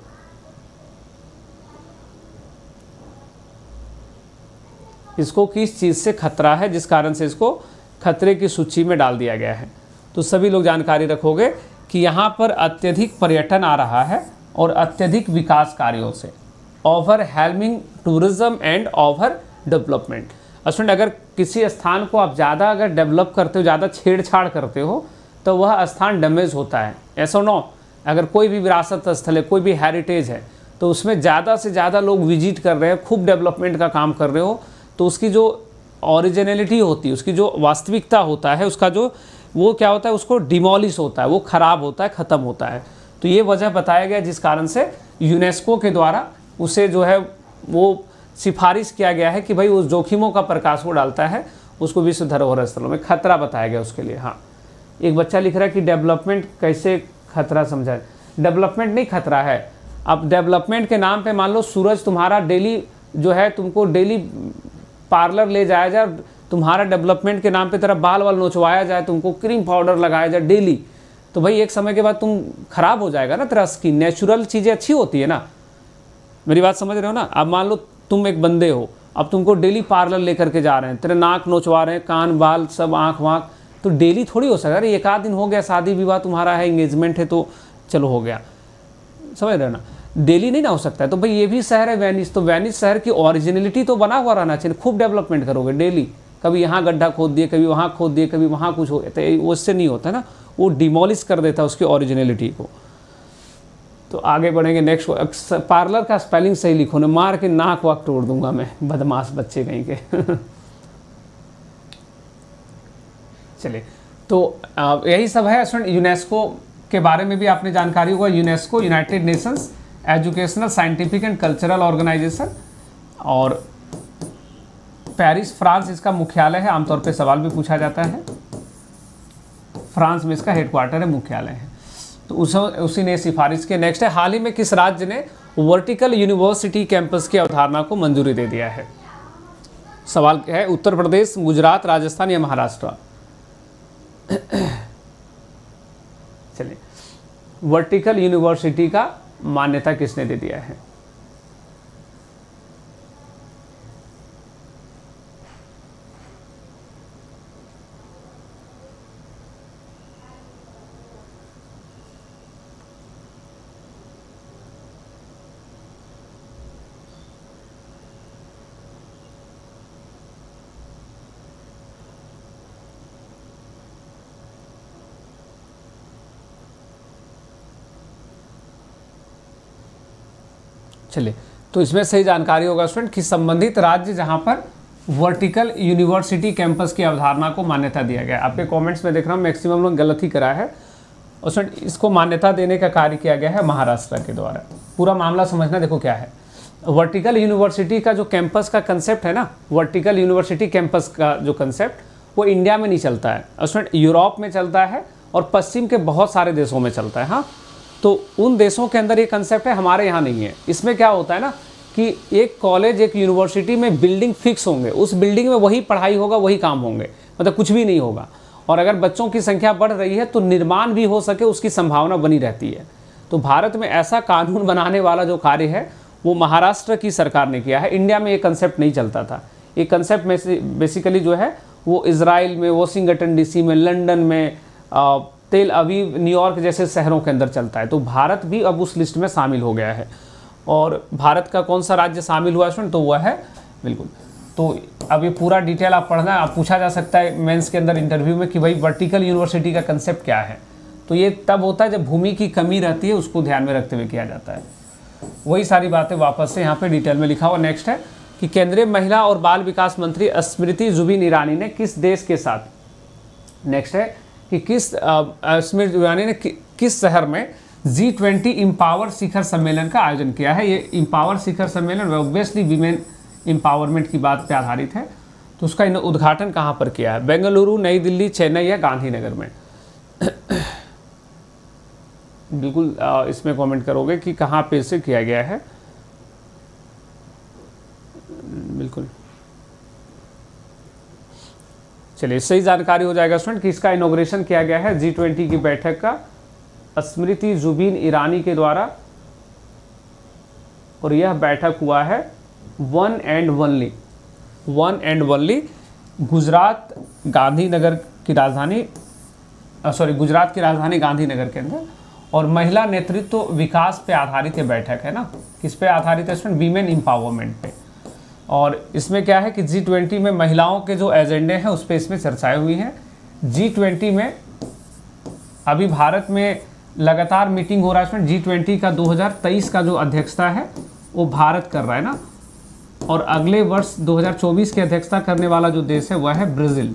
इसको किस चीज़ से खतरा है जिस कारण से इसको खतरे की सूची में डाल दिया गया है? तो सभी लोग जानकारी रखोगे कि यहाँ पर अत्यधिक पर्यटन आ रहा है और अत्यधिक विकास कार्यों से, overwhelming tourism and overdevelopment. Student, अगर किसी स्थान को आप ज़्यादा अगर डेवलप करते हो, ज़्यादा छेड़छाड़ करते हो, तो वह स्थान डैमेज होता है। ऐसा नो, अगर कोई भी विरासत स्थल है, कोई भी हेरिटेज है, तो उसमें ज़्यादा से ज़्यादा लोग विजिट कर रहे हैं, खूब डेवलपमेंट का काम कर रहे हो, तो उसकी जो ओरिजिनलिटी होती है, उसकी जो वास्तविकता होता है, उसका जो वो क्या होता है, उसको डिमोलिश होता है, वो ख़राब होता है, ख़त्म होता है। तो ये वजह बताया गया जिस कारण से यूनेस्को के द्वारा उसे जो है वो सिफारिश किया गया है कि भाई उस जोखिमों का प्रकाश वो डालता है, उसको विश्व धरोहर स्थलों में खतरा बताया गया उसके लिए। हाँ, एक बच्चा लिख रहा है कि डेवलपमेंट कैसे खतरा समझा है? डेवलपमेंट नहीं खतरा है। अब डेवलपमेंट के नाम पे मान लो सूरज तुम्हारा डेली जो है, तुमको डेली पार्लर ले जाया जाए, तुम्हारा डेवलपमेंट के नाम पे तेरा बाल वाल नोचवाया जाए, तुमको क्रीम पाउडर लगाया जाए डेली, तो भाई एक समय के बाद तुम खराब हो जाएगा ना तेरा स्किन। नेचुरल चीज़ें अच्छी होती है ना, मेरी बात समझ रहे हो ना? अब मान लो तुम एक बंदे हो, अब तुमको डेली पार्लर लेकर के जा रहे हैं, तेरे नाक नोचवा रहे हैं, कान बाल सब, आँख वाँख, तो डेली थोड़ी हो सकता है। एक आध दिन हो गया, शादी विवाह तुम्हारा है, इंगेजमेंट है, तो चलो हो गया, समझ रहे हो ना? दिल्ली नहीं ना हो सकता है। तो भाई ये भी शहर है वेनिस, तो वेनिस शहर की ओरिजिनलिटी तो बना हुआ रहना चाहिए। खूब डेवलपमेंट करोगे डेली, कभी यहाँ गड्ढा खोद दिए, कभी वहाँ खोद दिए, कभी वहाँ कुछ हो, तो उससे नहीं होता ना, वो डिमोलिश कर देता उसकी ओरिजिनलिटी को। तो आगे बढ़ेंगे नेक्स्ट। पार्लर का स्पेलिंग सही लिखो, ना मार के नाक वाक तोड़ दूंगा मैं, बदमाश बच्चे कहीं के। चलिए, तो यही सब है स्टूडेंट। यूनेस्को के बारे में भी आपने जानकारी होगा। UNESCO united nations educational scientific and cultural organisation, और पेरिस फ्रांस इसका मुख्यालय है। आमतौर पे सवाल भी पूछा जाता है, फ्रांस में इसका हेडक्वार्टर है, मुख्यालय है। तो उस उसी ने सिफारिश की। नेक्स्ट है, हाल ही में किस राज्य ने वर्टिकल यूनिवर्सिटी कैंपस की अवधारणा को मंजूरी दे दिया है? सवाल है उत्तर प्रदेश, गुजरात, राजस्थान या महाराष्ट्र। चलिए, वर्टिकल यूनिवर्सिटी का मान्यता किसने दे दिया है? चलिए, तो इसमें सही जानकारी होगा स्टूडेंट कि संबंधित राज्य जहां पर वर्टिकल यूनिवर्सिटी कैंपस की अवधारणा को मान्यता दिया गया। आपके कमेंट्स में देख रहा हूँ मैक्सिमम लोग गलत ही करा है, और स्टूडेंट इसको मान्यता देने का कार्य किया गया है महाराष्ट्र के द्वारा। पूरा मामला समझना, देखो क्या है। वर्टिकल यूनिवर्सिटी का जो कैंपस का कंसेप्ट है ना, वर्टिकल यूनिवर्सिटी कैंपस का जो कंसेप्ट, वो इंडिया में नहीं चलता है स्टूडेंट, यूरोप में चलता है और पश्चिम के बहुत सारे देशों में चलता है। हाँ, तो उन देशों के अंदर ये कंसेप्ट है, हमारे यहाँ नहीं है। इसमें क्या होता है ना कि एक कॉलेज, एक यूनिवर्सिटी में बिल्डिंग फिक्स होंगे, उस बिल्डिंग में वही पढ़ाई होगा, वही काम होंगे, मतलब कुछ भी नहीं होगा। और अगर बच्चों की संख्या बढ़ रही है तो निर्माण भी हो सके, उसकी संभावना बनी रहती है। तो भारत में ऐसा कानून बनाने वाला जो कार्य है वो महाराष्ट्र की सरकार ने किया है। इंडिया में ये कंसेप्ट नहीं चलता था। ये कंसेप्ट में से बेसिकली जो है वो इजराइल में, वाशिंगटन डीसी में, लंदन में, तेल अवीव, न्यूयॉर्क जैसे शहरों के अंदर चलता है। तो भारत भी अब उस लिस्ट में शामिल हो गया है। और भारत का कौन सा राज्य शामिल हुआ है तो वह है, बिल्कुल। तो अब ये पूरा डिटेल आप पढ़ना, आप पूछा जा सकता है मेंस के अंदर इंटरव्यू में कि भाई वर्टिकल यूनिवर्सिटी का कंसेप्ट क्या है। तो ये तब होता है जब भूमि की कमी रहती है, उसको ध्यान में रखते हुए किया जाता है। वही सारी बातें वापस से यहाँ पे डिटेल में लिखा हुआ। नेक्स्ट है कि केंद्रीय महिला और बाल विकास मंत्री स्मृति जुबिन ईरानी ने किस देश के साथ, नेक्स्ट है कि किस स्मृति ईरानी ने कि, किस शहर में जी ट्वेंटी इम्पावर शिखर सम्मेलन का आयोजन किया है। ये इम्पावर शिखर सम्मेलन ऑब्वियसली विमेन इम्पावरमेंट की बात पे आधारित है। तो उसका उद्घाटन कहाँ पर किया है? बेंगलुरु, नई दिल्ली, चेन्नई या गांधीनगर में? बिल्कुल इसमें कमेंट करोगे कि कहाँ पे इसे किया गया है। बिल्कुल, चलिए सही जानकारी हो जाएगा स्टूडेंट कि इसका इनॉग्रेशन किया गया है जी ट्वेंटी की बैठक का स्मृति जुबिन ईरानी के द्वारा। और यह बैठक हुआ है one and only one and only Gujarat Gandhinagar की राजधानी सॉरी गुजरात की राजधानी गांधीनगर के अंदर। और महिला नेतृत्व विकास पे आधारित ये बैठक है ना। किस पे आधारित है स्टूडेंट? वीमेन एम्पावरमेंट पे। और इसमें क्या है कि जी ट्वेंटी में महिलाओं के जो एजेंडे हैं उस पर इसमें चर्चाएं हुई हैं। जी ट्वेंटी में अभी भारत में लगातार मीटिंग हो रहा है स्टूडेंट। जी ट्वेंटी का दो हज़ार तेईस का जो अध्यक्षता है वो भारत कर रहा है ना। और अगले वर्ष दो हज़ार चौबीस की अध्यक्षता करने वाला जो देश है वह है ब्राज़ील।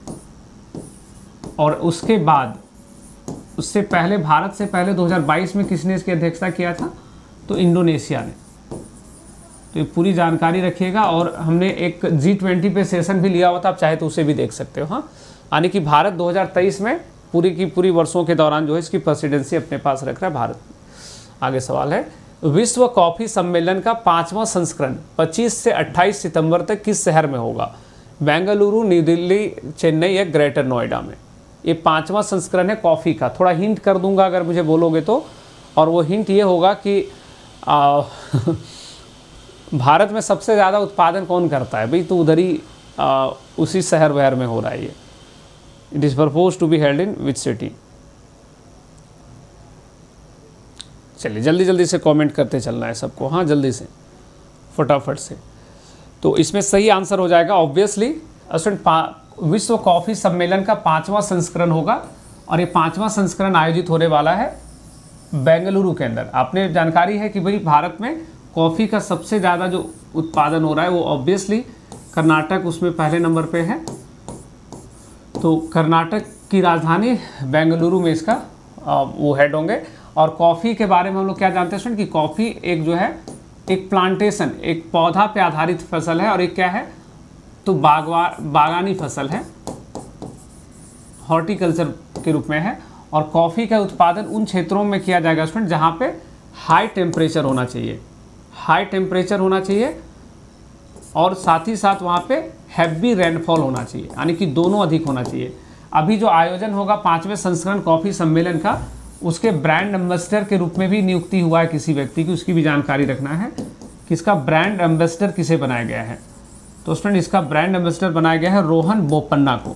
और उसके बाद उससे पहले भारत से पहले दो हज़ार बाईस में किसने इसकी अध्यक्षता किया था? तो इंडोनेशिया ने। तो ये पूरी जानकारी रखिएगा। और हमने एक जी ट्वेंटी पे सेशन भी लिया हुआ था, आप चाहे तो उसे भी देख सकते हो। हाँ, यानी कि भारत दो हज़ार तेईस में पूरी की पूरी वर्षों के दौरान जो है इसकी प्रेसिडेंसी अपने पास रख रहा है भारत। आगे सवाल है, विश्व कॉफ़ी सम्मेलन का पाँचवां संस्करण पच्चीस से अट्ठाईस सितंबर तक किस शहर में होगा? बेंगलुरु, न्यू दिल्ली, चेन्नई या ग्रेटर नोएडा में? ये पांचवा संस्करण है कॉफ़ी का। थोड़ा हिंट कर दूंगा अगर मुझे बोलोगे तो। और वो हिंट ये होगा कि आ, भारत में सबसे ज़्यादा उत्पादन कौन करता है भाई? तो उधर ही आ, उसी शहर वहर में हो रहा है ये। It is propose to be held in which city? चलिए जल्दी जल्दी से कमेंट करते चलना है सबको, हाँ जल्दी से फटाफट से। तो इसमें सही आंसर हो जाएगा ऑब्वियसली स्टूडेंट, विश्व कॉफ़ी सम्मेलन का पाँचवा संस्करण होगा और ये पाँचवा संस्करण आयोजित होने वाला है बेंगलुरु के अंदर। आपने जानकारी है कि भाई भारत में कॉफ़ी का सबसे ज़्यादा जो उत्पादन हो रहा है वो ऑब्वियसली कर्नाटक उसमें पहले नंबर पे है। तो कर्नाटक की राजधानी बेंगलुरु में इसका आ, वो हेड होंगे। और कॉफ़ी के बारे में हम लोग क्या जानते हैं कि कॉफ़ी एक जो है एक प्लांटेशन, एक पौधा पे आधारित फसल है और एक क्या है तो बागवा बागानी फसल है, हॉर्टिकल्चर के रूप में है। और कॉफ़ी का उत्पादन उन क्षेत्रों में किया जाएगा स्टूडेंट जहाँ पे हाई टेम्परेचर होना चाहिए, हाई टेम्परेचर होना चाहिए और साथ ही साथ वहाँ पे हैवी रेनफॉल होना चाहिए, यानी कि दोनों अधिक होना चाहिए। अभी जो आयोजन होगा पाँचवें संस्करण कॉफ़ी सम्मेलन का, उसके ब्रांड एम्बेसडर के रूप में भी नियुक्ति हुआ है किसी व्यक्ति की, उसकी भी जानकारी रखना है कि इसका ब्रांड एम्बेसडर किसे बनाया गया है। तो स्टूडेंट इसका ब्रांड एम्बेसडर बनाया गया है रोहन बोपन्ना को,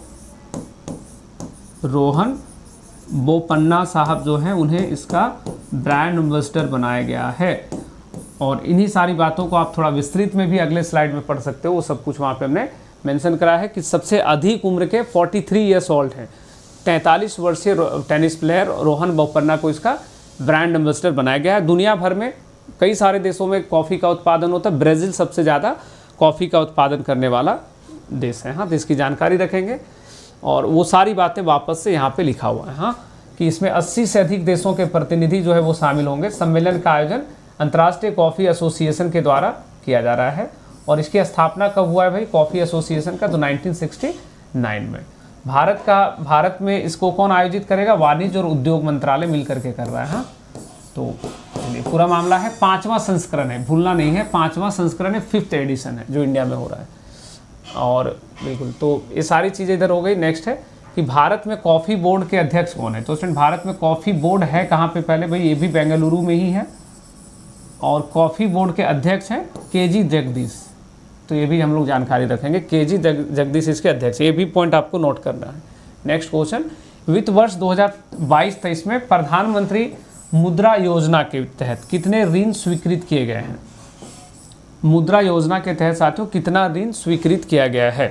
रोहन बोपन्ना साहब जो हैं उन्हें इसका ब्रांड एम्बेसडर बनाया गया है। और इन्हीं सारी बातों को आप थोड़ा विस्तृत में भी अगले स्लाइड में पढ़ सकते हो, वो सब कुछ वहाँ पे हमने मेंशन करा है कि सबसे अधिक उम्र के तैंतालीस इयर्स ओल्ड हैं, तैंतालीस वर्षीय टेनिस प्लेयर रोहन बोपन्ना को इसका ब्रांड एम्बेसडर बनाया गया है। दुनिया भर में कई सारे देशों में कॉफ़ी का उत्पादन होता है, ब्राज़ील सबसे ज़्यादा कॉफ़ी का उत्पादन करने वाला देश है। हाँ, तो इसकी जानकारी रखेंगे और वो सारी बातें वापस से यहाँ पे लिखा हुआ है हाँ कि इसमें अस्सी से अधिक देशों के प्रतिनिधि जो है वो शामिल होंगे। सम्मेलन का आयोजन अंतर्राष्ट्रीय कॉफ़ी एसोसिएशन के द्वारा किया जा रहा है और इसकी स्थापना कब हुआ है भाई कॉफ़ी एसोसिएशन का, तो नाइनटीन सिक्सटी नाइन में। भारत का भारत में इसको कौन आयोजित करेगा, वाणिज्य और उद्योग मंत्रालय मिलकर के कर रहा है। हाँ, तो पूरा मामला है, पाँचवा संस्करण है, भूलना नहीं है, पाँचवा संस्करण है, फिफ्थ एडिशन है जो इंडिया में हो रहा है। और बिल्कुल, तो ये सारी चीज़ें इधर हो गई। नेक्स्ट है कि भारत में कॉफ़ी बोर्ड के अध्यक्ष कौन है। तो स्टूडेंट भारत में कॉफ़ी बोर्ड है कहाँ पे, पहले भाई ये भी बेंगलुरु में ही है और कॉफ़ी बोर्ड के अध्यक्ष हैं के जी जगदीश। तो ये भी हम लोग जानकारी रखेंगे, के जी जगदीश इसके अध्यक्ष, ये भी पॉइंट आपको नोट करना है। नेक्स्ट क्वेश्चन, वित्त वर्ष दो हज़ार बाईस तेईस में प्रधानमंत्री मुद्रा योजना के तहत कितने ऋण स्वीकृत किए गए हैं। मुद्रा योजना के तहत साथियों कितना ऋण स्वीकृत किया गया है,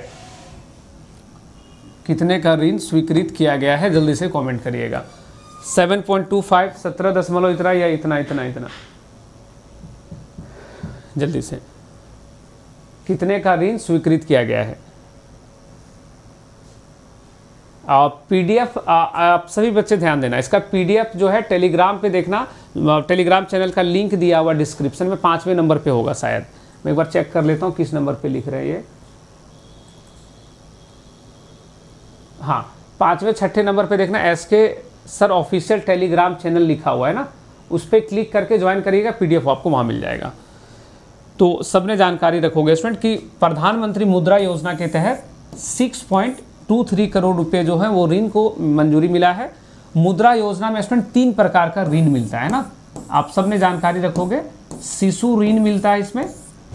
कितने का ऋण स्वीकृत किया गया है, जल्दी से कमेंट करिएगा। सेवन पॉइंट टू फाइव, सत्रह दशमलव इतना या इतना इतना इतना जल्दी से कितने का ऋण स्वीकृत किया गया है। पीडीएफ आप सभी बच्चे ध्यान देना, इसका पीडीएफ जो है टेलीग्राम पे देखना, टेलीग्राम चैनल का लिंक दिया हुआ डिस्क्रिप्शन में, पाँचवें नंबर पे होगा शायद, मैं एक बार चेक कर लेता हूँ किस नंबर पे लिख रहे हैं ये। हाँ, पाँचवें छठे नंबर पे देखना, एस के सर ऑफिशियल टेलीग्राम चैनल लिखा हुआ है ना, उस पर क्लिक करके ज्वाइन करिएगा, पीडीएफ आपको वहाँ मिल जाएगा। तो सबने जानकारी रखोगे स्टूडेंट कि प्रधानमंत्री मुद्रा योजना के तहत six point two three crore रुपए जो है वो ऋण को मंजूरी मिला है। मुद्रा योजना में स्टूडेंट तीन प्रकार का ऋण मिलता है ना, आप सबने जानकारी रखोगे। शिशु ऋण मिलता है, इसमें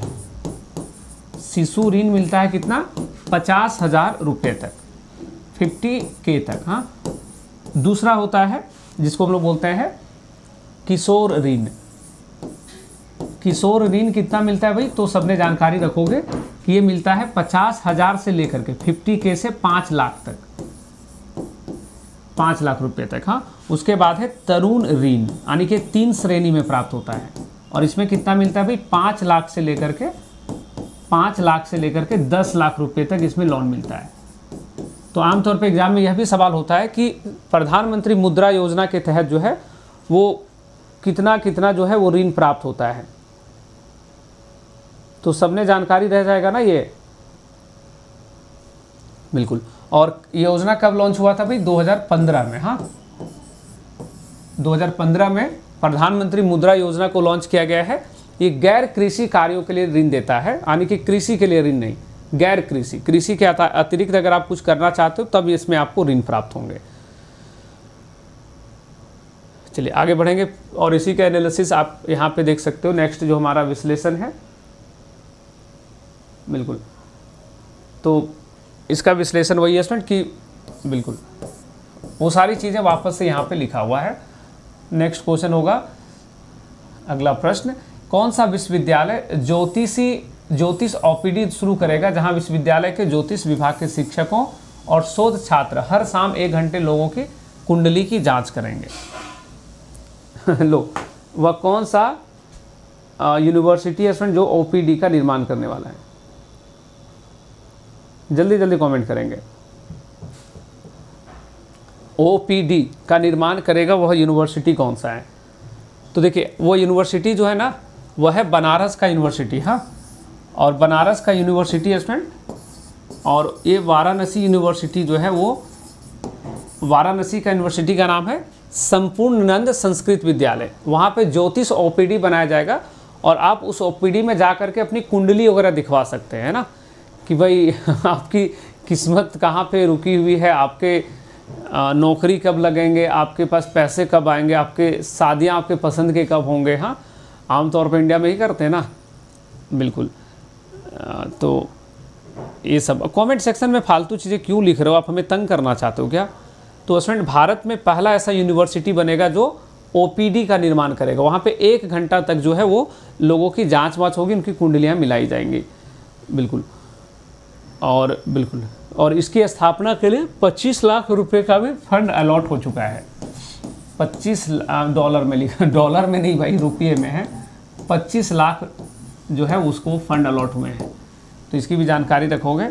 शिशु ऋण मिलता है कितना, पचास हजार रुपये तक, फिफ्टी के तक। हाँ, दूसरा होता है जिसको हम लोग बोलते हैं किशोर ऋण। किशोर ऋण कितना मिलता है भाई, तो सबने जानकारी रखोगे कि ये मिलता है पचास हजार से लेकर के फिफ्टी के से पाँच लाख तक, पाँच लाख रुपए तक। हाँ, उसके बाद है तरुण ऋण, यानी कि तीन श्रेणी में प्राप्त होता है और इसमें कितना मिलता है भाई, पाँच लाख से लेकर के पाँच लाख से लेकर के दस लाख रुपए तक इसमें लोन मिलता है। तो आमतौर पे एग्जाम में यह भी सवाल होता है कि प्रधानमंत्री मुद्रा योजना के तहत जो है वो कितना कितना जो है वो ऋण प्राप्त होता है, तो सबने जानकारी रह जाएगा ना ये, बिल्कुल। और योजना कब लॉन्च हुआ था भाई, दो हज़ार पंद्रह में। हाँ, दो हज़ार पंद्रह में प्रधानमंत्री मुद्रा योजना को लॉन्च किया गया है। ये गैर कृषि कार्यों के लिए ऋण देता है, यानी कि कृषि के लिए ऋण नहीं, गैर कृषि, कृषि के अतिरिक्त अगर आप कुछ करना चाहते हो तब इसमें आपको ऋण प्राप्त होंगे। चलिए आगे बढ़ेंगे और इसी का एनालिसिस आप यहाँ पे देख सकते हो। नेक्स्ट जो हमारा विश्लेषण है, बिल्कुल, तो इसका विश्लेषण वही है स्टूडेंट कि बिल्कुल वो सारी चीज़ें वापस से यहाँ पे लिखा हुआ है। नेक्स्ट क्वेश्चन होगा अगला प्रश्न, कौन सा विश्वविद्यालय ज्योतिषी ज्योतिष ओपीडी शुरू करेगा जहां विश्वविद्यालय के ज्योतिष विभाग के शिक्षकों और शोध छात्र हर शाम एक घंटे लोगों की कुंडली की जांच करेंगे? लो, वह कौन सा यूनिवर्सिटी है स्टूडेंट जो ओपीडी का निर्माण करने वाला है? जल्दी जल्दी कमेंट करेंगे। ओपीडी का निर्माण करेगा वह यूनिवर्सिटी कौन सा है? तो देखिए, वो यूनिवर्सिटी जो है ना, वह है बनारस का यूनिवर्सिटी। हाँ, और बनारस का यूनिवर्सिटी है स्टूडेंट, और ये वाराणसी यूनिवर्सिटी जो है वो वाराणसी का यूनिवर्सिटी का नाम है संपूर्णानंद संस्कृत विद्यालय। वहाँ पे ज्योतिष ओपीडी बनाया जाएगा और आप उस ओपीडी में जा कर के अपनी कुंडली वगैरह दिखवा सकते हैं ना, कि भाई आपकी किस्मत कहाँ पे रुकी हुई है, आपके नौकरी कब लगेंगे, आपके पास पैसे कब आएंगे, आपके शादियाँ आपके पसंद के कब होंगे। हाँ, आमतौर पर इंडिया में ही करते हैं ना, बिल्कुल। तो ये सब कमेंट सेक्शन में फालतू चीज़ें क्यों लिख रहे हो आप, हमें तंग करना चाहते हो क्या? तो स्टूडेंट, भारत में पहला ऐसा यूनिवर्सिटी बनेगा जो ओपीडी का निर्माण करेगा। वहाँ पे एक घंटा तक जो है वो लोगों की जांच वाँच होगी, उनकी कुंडलियाँ मिलाई जाएंगी, बिल्कुल। और बिल्कुल, और इसकी स्थापना के लिए पच्चीस लाख रुपए का भी फंड अलॉट हो चुका है। पच्चीस डॉलर में लिखा, डॉलर में नहीं भाई, रुपये में है। पच्चीस लाख जो है उसको फंड अलॉट हुए हैं, तो इसकी भी जानकारी रखोगे।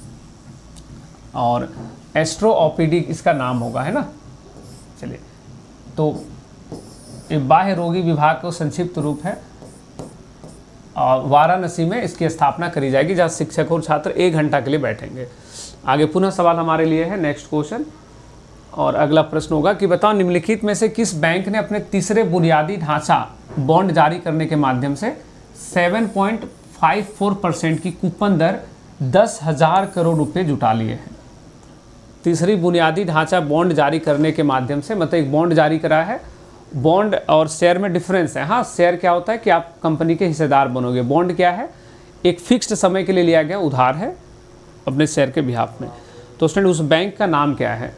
और एस्ट्रो ओपीडी इसका नाम होगा, है ना। चलिए, तो ये बाह्य रोगी विभाग का संक्षिप्त रूप है, और वाराणसी में इसकी स्थापना करी जाएगी जहाँ शिक्षक और छात्र एक घंटा के लिए बैठेंगे। आगे पुनः सवाल हमारे लिए है नेक्स्ट क्वेश्चन, और अगला प्रश्न होगा कि बताओ निम्नलिखित में से किस बैंक ने अपने तीसरे बुनियादी ढांचा बॉन्ड जारी करने के माध्यम से सात पॉइंट पाँच चार परसेंट की कूपन दर दस हजार करोड़ रुपए जुटा लिए हैं? तीसरी बुनियादी ढांचा बॉन्ड जारी करने के माध्यम से, मतलब एक बॉन्ड जारी करा है। बॉन्ड और शेयर में डिफरेंस है। हाँ, शेयर क्या होता है कि आप कंपनी के हिस्सेदार बनोगे, बॉन्ड क्या है, एक फिक्स्ड समय के लिए लिया गया उधार है अपने शेयर के बिहाफ में। तो स्टूडेंट, उस बैंक का नाम क्या है?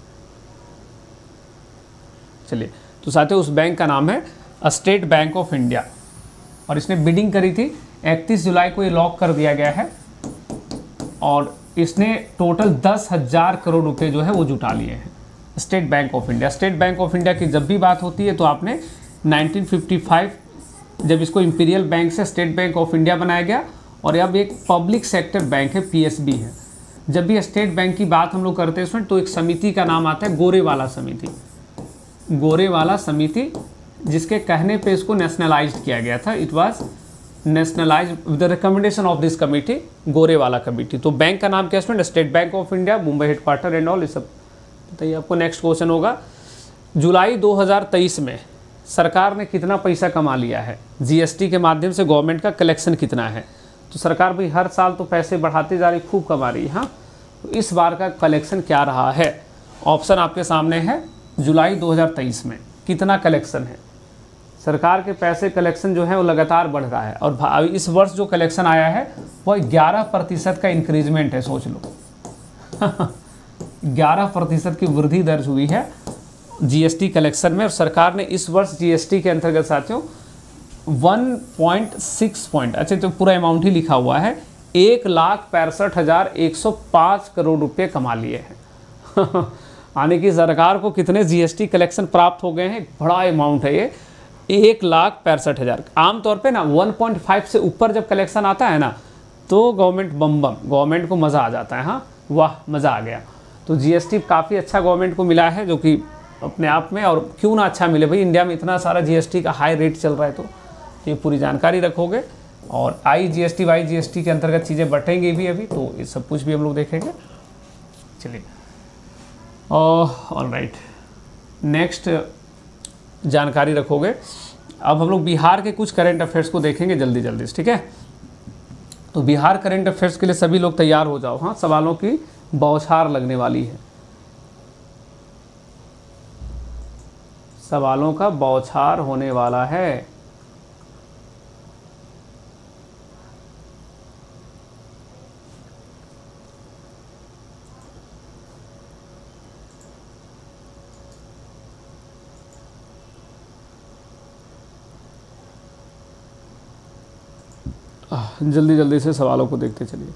चलिए, तो साथियों, उस बैंक का नाम है स्टेट बैंक ऑफ इंडिया, और इसने बिडिंग करी थी इकतीस जुलाई को, ये लॉक कर दिया गया है, और इसने टोटल दस हजार करोड़ रुपए जो है वो जुटा लिए हैं। State Bank of India State Bank of India की जब भी बात होती है तो आपने नाइनटीन फिफ्टी फाइव जब इसको इंपीरियल बैंक से स्टेट बैंक ऑफ इंडिया बनाया गया, और अब एक पब्लिक सेक्टर बैंक है, पीएसबी है। जब भी स्टेट बैंक की बात हम लोग करते हैं तो एक समिति का नाम आता है गोरेवाला समिति। गोरेवाला समिति, जिसके कहने पे इसको नेशनलाइज्ड किया गया था। It was nationalised with the recommendation of this committee, Gorewala committee. तो बैंक का नाम क्या है? State Bank of India, Mumbai headquarter and all, ये सब बताइए। आपको नेक्स्ट क्वेश्चन होगा, जुलाई दो हज़ार तेईस में सरकार ने कितना पैसा कमा लिया है? जीएसटी के माध्यम से गवर्नमेंट का कलेक्शन कितना है? तो सरकार भाई हर साल तो पैसे बढ़ाते जा रही, खूब कमा रही है। हाँ, तो इस बार का कलेक्शन क्या रहा है? ऑप्शन आपके सामने है। जुलाई दो हज़ार तेईस में कितना कलेक्शन है? सरकार के पैसे कलेक्शन जो है वो लगातार बढ़ रहा है, और इस वर्ष जो कलेक्शन आया है वह ग्यारह प्रतिशत का इंक्रीजमेंट है। सोच लो ग्यारह प्रतिशत की वृद्धि दर्ज हुई है जीएसटी कलेक्शन में, और सरकार ने इस वर्ष जीएसटी के अंतर्गत साथियों वन पॉइंट सिक्स पॉइंट अच्छा तो पूरा अमाउंट ही लिखा हुआ है, एक लाख पैंसठ हज़ार एक सौ पाँच करोड़ रुपए कमा लिए हैं आने की सरकार को कितने जीएसटी कलेक्शन प्राप्त हो गए हैं? बड़ा अमाउंट है ये, एक लाख पैंसठ हज़ार। आमतौर पे ना वन पॉइंट फाइव से ऊपर जब कलेक्शन आता है ना तो गवर्नमेंट बम बम गवर्नमेंट को मज़ा आ जाता है। हाँ, वाह, मज़ा आ गया। तो जीएसटी काफ़ी अच्छा गवर्नमेंट को मिला है, जो कि अपने आप में, और क्यों ना अच्छा मिले भाई, इंडिया में इतना सारा जीएसटी का हाई रेट चल रहा है। तो ये पूरी जानकारी रखोगे, और आई जीएसटी वाई जीएसटी के अंतर्गत चीज़ें बटेंगी भी अभी, तो ये सब कुछ भी हम लोग देखेंगे। चलिए, ऑल राइट, नेक्स्ट जानकारी रखोगे। अब हम लोग बिहार के कुछ करंट अफेयर्स को देखेंगे जल्दी जल्दी, ठीक है। तो बिहार करंट अफेयर्स के लिए सभी लोग तैयार हो जाओ। हाँ, सवालों की बौछार लगने वाली है, सवालों का बौछार होने वाला है। जल्दी जल्दी से सवालों को देखते चलिए।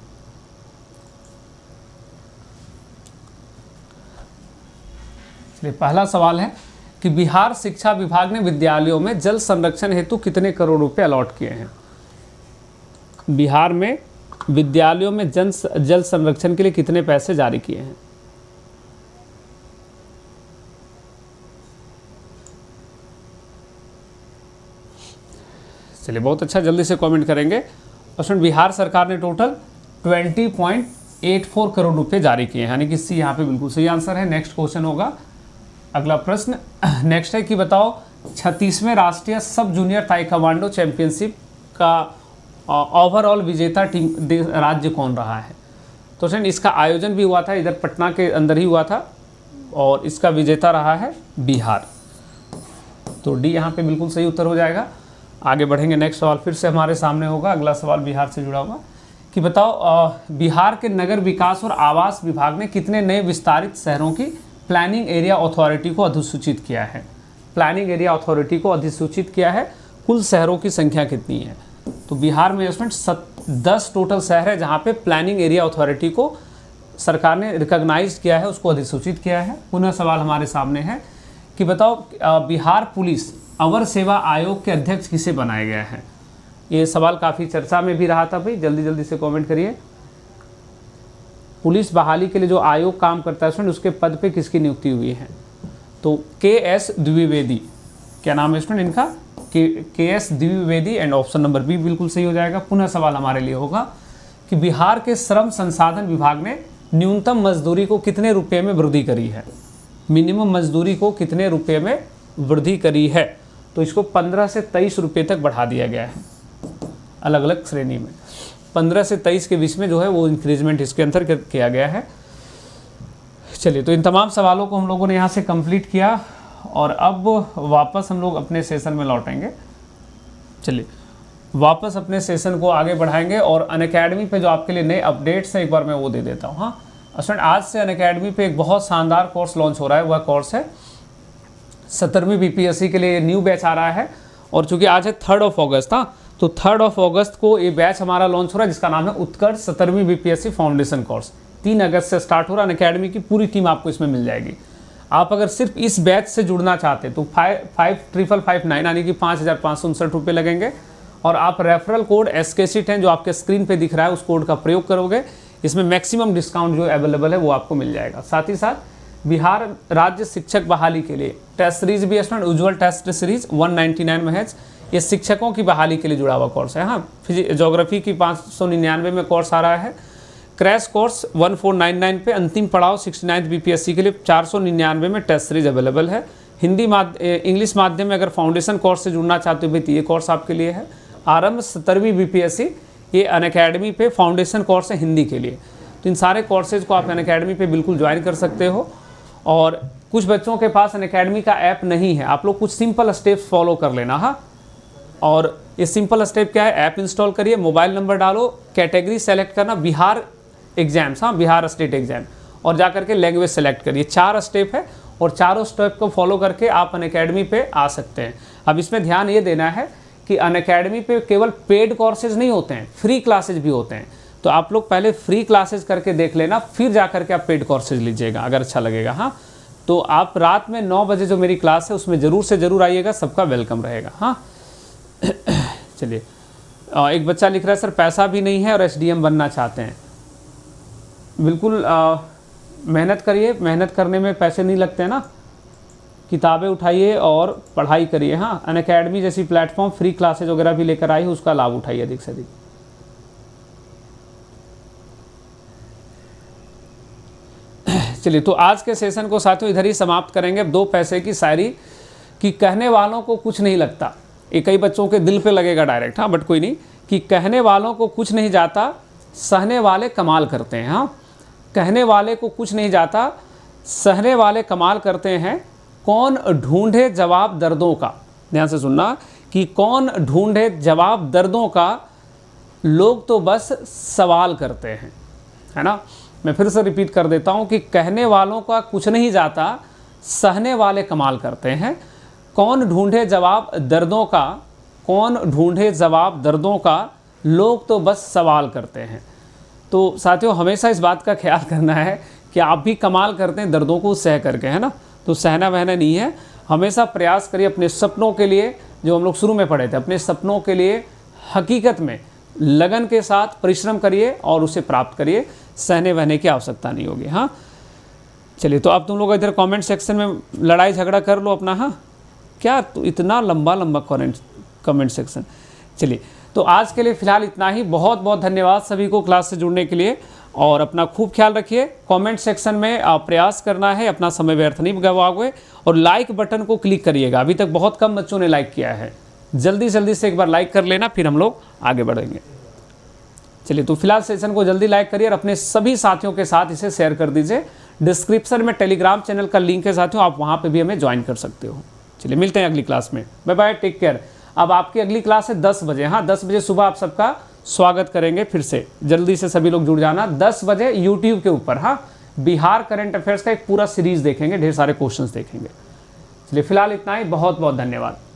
चलिए, पहला सवाल है कि बिहार शिक्षा विभाग ने विद्यालयों में जल संरक्षण हेतु कितने करोड़ रुपए अलॉट किए हैं। बिहार में विद्यालयों में जन जल संरक्षण के लिए कितने पैसे जारी किए हैं। चलिए, बहुत अच्छा, जल्दी से कमेंट करेंगे। क्वेश्चन, बिहार सरकार ने टोटल बीस पॉइंट आठ चार करोड़ रुपए जारी किए हैं, यानी कि सी यहाँ पे बिल्कुल सही आंसर है। नेक्स्ट क्वेश्चन होगा, अगला प्रश्न नेक्स्ट है कि बताओ छत्तीसवें राष्ट्रीय सब जूनियर ताइक्वांडो चैंपियनशिप का ओवरऑल विजेता टीम राज्य कौन रहा है। तो फ्रेंड, इसका आयोजन भी हुआ था, इधर पटना के अंदर ही हुआ था, और इसका विजेता रहा है बिहार। तो डी यहाँ पे बिल्कुल सही उत्तर हो जाएगा। आगे बढ़ेंगे, नेक्स्ट सवाल फिर से हमारे सामने होगा। अगला सवाल बिहार से जुड़ा हुआ कि बताओ बिहार के नगर विकास और आवास विभाग ने कितने नए विस्तारित शहरों की प्लानिंग एरिया अथॉरिटी को अधिसूचित किया है। प्लानिंग एरिया अथॉरिटी को अधिसूचित किया है, कुल शहरों की संख्या कितनी है। तो बिहार में इसमें दस टोटल शहर है जहाँ पे प्लानिंग एरिया अथॉरिटी को सरकार ने रिकॉग्नाइज किया है, उसको अधिसूचित किया है। पुनः सवाल हमारे सामने है कि बताओ बिहार पुलिस अवर सेवा आयोग के अध्यक्ष किसे बनाया गया है। ये सवाल काफ़ी चर्चा में भी रहा था भाई, जल्दी जल्दी से कमेंट करिए। पुलिस बहाली के लिए जो आयोग काम करता है स्टूडेंट, उसके पद पे किसकी नियुक्ति हुई है। तो के एस द्विवेदी, क्या नाम है स्टूडेंट इनका, K K S Dwivedi, and option number B बिल्कुल सही हो जाएगा। पुनः सवाल हमारे लिए होगा कि बिहार के श्रम संसाधन विभाग ने न्यूनतम मजदूरी को कितने रुपये में वृद्धि करी है। मिनिमम मजदूरी को कितने रुपये में वृद्धि करी है। तो इसको पंद्रह से तेईस रुपये तक बढ़ा दिया गया है, अलग अलग श्रेणी में पंद्रह से तेईस के बीच में जो है वो इंक्रीजमेंट इसके अंदर किया गया है। चलिए, तो इन तमाम सवालों को हम लोगों ने यहाँ से कंप्लीट किया और अब वापस हम लोग अपने सेशन में लौटेंगे। चलिए, वापस अपने सेशन को आगे बढ़ाएंगे और अनअकैडमी पे जो आपके लिए नए अपडेट्स हैं एक बार मैं वो दे देता हूँ। हाँ स्टूडेंट, आज से अनअकैडमी पे एक बहुत शानदार कोर्स लॉन्च हो रहा है। वह कोर्स है सत्तरवीं बीपीएससी के लिए न्यू बैच आ रहा है, और चूंकि आज है थर्ड ऑफ अगस्त था, तो थर्ड ऑफ अगस्त को ये बैच हमारा लॉन्च हो रहा है जिसका नाम है उत्कर्ष सत्तरवीं बीपीएससी फाउंडेशन कोर्स। तीन अगस्त से स्टार्ट हो रहा है। अनअकैडमी की पूरी टीम आपको इसमें मिल जाएगी। आप अगर सिर्फ इस बैच से जुड़ना चाहते तो five five triple five nine यानी कि पाँच हज़ार पाँच सौ उनसठ रुपये लगेंगे, और आप रेफरल कोड एस के सी टेन जो आपके स्क्रीन पे दिख रहा है उस कोड का प्रयोग करोगे। इसमें मैक्सिमम डिस्काउंट जो अवेलेबल है वो आपको मिल जाएगा। साथ ही साथ बिहार राज्य शिक्षक बहाली के लिए टेस्ट सीरीज भी है, उज्ज्वल टेस्ट सीरीज एक सौ निन्यानवे महज, ये शिक्षकों की बहाली के लिए जुड़ा हुआ कोर्स है। हाँ, ज्योग्राफी की पाँच सौ निन्यानवे में कोर्स आ रहा है। Crash course one four nine nine पे अंतिम पड़ाव सिक्सटी नाइन्थ बीपीएससी के लिए चार सौ निन्यानवे में टेस्ट सीरीज अवेलेबल है। हिंदी माध्य इंग्लिश माध्यम में अगर फाउंडेशन कोर्स से जुड़ना चाहते हो भाई तो ये कोर्स आपके लिए है। आरंभ सत्तरवीं बीपीएससी, ये अनअकैडमी पे फाउंडेशन कोर्स है हिंदी के लिए। तो इन सारे कोर्सेज को आप अनअकैडमी पे बिल्कुल ज्वाइन कर सकते हो। और कुछ बच्चों के पास अनअकैडमी का ऐप नहीं है, आप लोग कुछ सिंपल स्टेप्स फॉलो कर लेना। हाँ, और ये सिंपल स्टेप क्या है, ऐप इंस्टॉल करिए, मोबाइल नंबर डालो, कैटेगरी सेलेक्ट करना बिहार एग्जाम्स, हाँ बिहार स्टेट एग्जाम, और जा करके लैंग्वेज सेलेक्ट करिए। चार स्टेप है और चारों स्टेप को फॉलो करके आप अनअकैडमी पे आ सकते हैं। अब इसमें ध्यान ये देना है कि अनअकैडमी पे केवल पेड कोर्सेज नहीं होते हैं, फ्री क्लासेज भी होते हैं। तो आप लोग पहले फ्री क्लासेज करके देख लेना, फिर जा करके आप पेड कोर्सेज लीजिएगा अगर अच्छा लगेगा। हाँ, तो आप रात में नौ बजे जो मेरी क्लास है उसमें ज़रूर से ज़रूर आइएगा, सबका वेलकम रहेगा। हाँ चलिए, एक बच्चा लिख रहा है सर पैसा भी नहीं है और एसडीएम बनना चाहते हैं। बिल्कुल मेहनत करिए, मेहनत करने में पैसे नहीं लगते हैं ना। किताबें उठाइए और पढ़ाई करिए। हाँ, अनअकैडमी जैसी प्लेटफॉर्म फ्री क्लासेज वगैरह भी लेकर आई है, उसका लाभ उठाइए अधिक से अधिक। चलिए, तो आज के सेशन को साथियों इधर ही समाप्त करेंगे। दो पैसे की शायरी कि कहने वालों को कुछ नहीं लगता, ये कई बच्चों के दिल पे लगेगा डायरेक्ट। हाँ, बट कोई नहीं, कि कहने वालों को कुछ नहीं जाता, सहने वाले कमाल करते हैं। हाँ, कहने वाले को कुछ नहीं जाता, सहने वाले कमाल करते हैं। कौन ढूंढे जवाब दर्दों का, ध्यान से सुनना, कि कौन ढूंढे जवाब दर्दों का, लोग तो बस सवाल करते हैं। है ना, मैं फिर से रिपीट कर देता हूँ कि कहने वालों का कुछ नहीं जाता, सहने वाले कमाल करते हैं। कौन ढूंढे जवाब दर्दों का, कौन ढूंढे जवाब दर्दों का, लोग तो बस सवाल करते हैं। तो साथियों, हमेशा इस बात का ख्याल करना है कि आप भी कमाल करते हैं दर्दों को सह करके, है ना। तो सहना वहना नहीं है, हमेशा प्रयास करिए अपने सपनों के लिए, जो हम लोग शुरू में पढ़े थे, अपने सपनों के लिए हकीकत में लगन के साथ परिश्रम करिए और उसे प्राप्त करिए। सहने वहने की आवश्यकता नहीं होगी। हाँ चलिए, तो अब तुम लोग इधर कमेंट सेक्शन में लड़ाई झगड़ा कर लो अपना। हाँ क्या तो इतना लंबा लंबा कमेंट कमेंट सेक्शन। चलिए, तो आज के लिए फ़िलहाल इतना ही। बहुत बहुत धन्यवाद सभी को क्लास से जुड़ने के लिए, और अपना खूब ख्याल रखिए। कमेंट सेक्शन में आप प्रयास करना है, अपना समय व्यर्थ नहीं गवाओगे, और लाइक बटन को क्लिक करिएगा। अभी तक बहुत कम बच्चों ने लाइक किया है, जल्दी जल्दी से एक बार लाइक कर लेना, फिर हम लोग आगे बढ़ेंगे। चलिए, तो फिलहाल सेशन को जल्दी लाइक करिए और अपने सभी साथियों के साथ इसे शेयर कर दीजिए। डिस्क्रिप्शन में टेलीग्राम चैनल का लिंक है साथियों, आप वहाँ पे भी हमें ज्वाइन कर सकते हो। चलिए, मिलते हैं अगली क्लास में। Bye bye, take care. अब आपकी अगली क्लास है दस बजे। हाँ, दस बजे सुबह आप सबका स्वागत करेंगे फिर से। जल्दी से सभी लोग जुड़ जाना दस बजे यूट्यूब के ऊपर। हाँ, बिहार करंट अफेयर्स का एक पूरा सीरीज देखेंगे, ढेर सारे क्वेश्चंस देखेंगे। चलिए, फिलहाल इतना ही। बहुत बहुत धन्यवाद।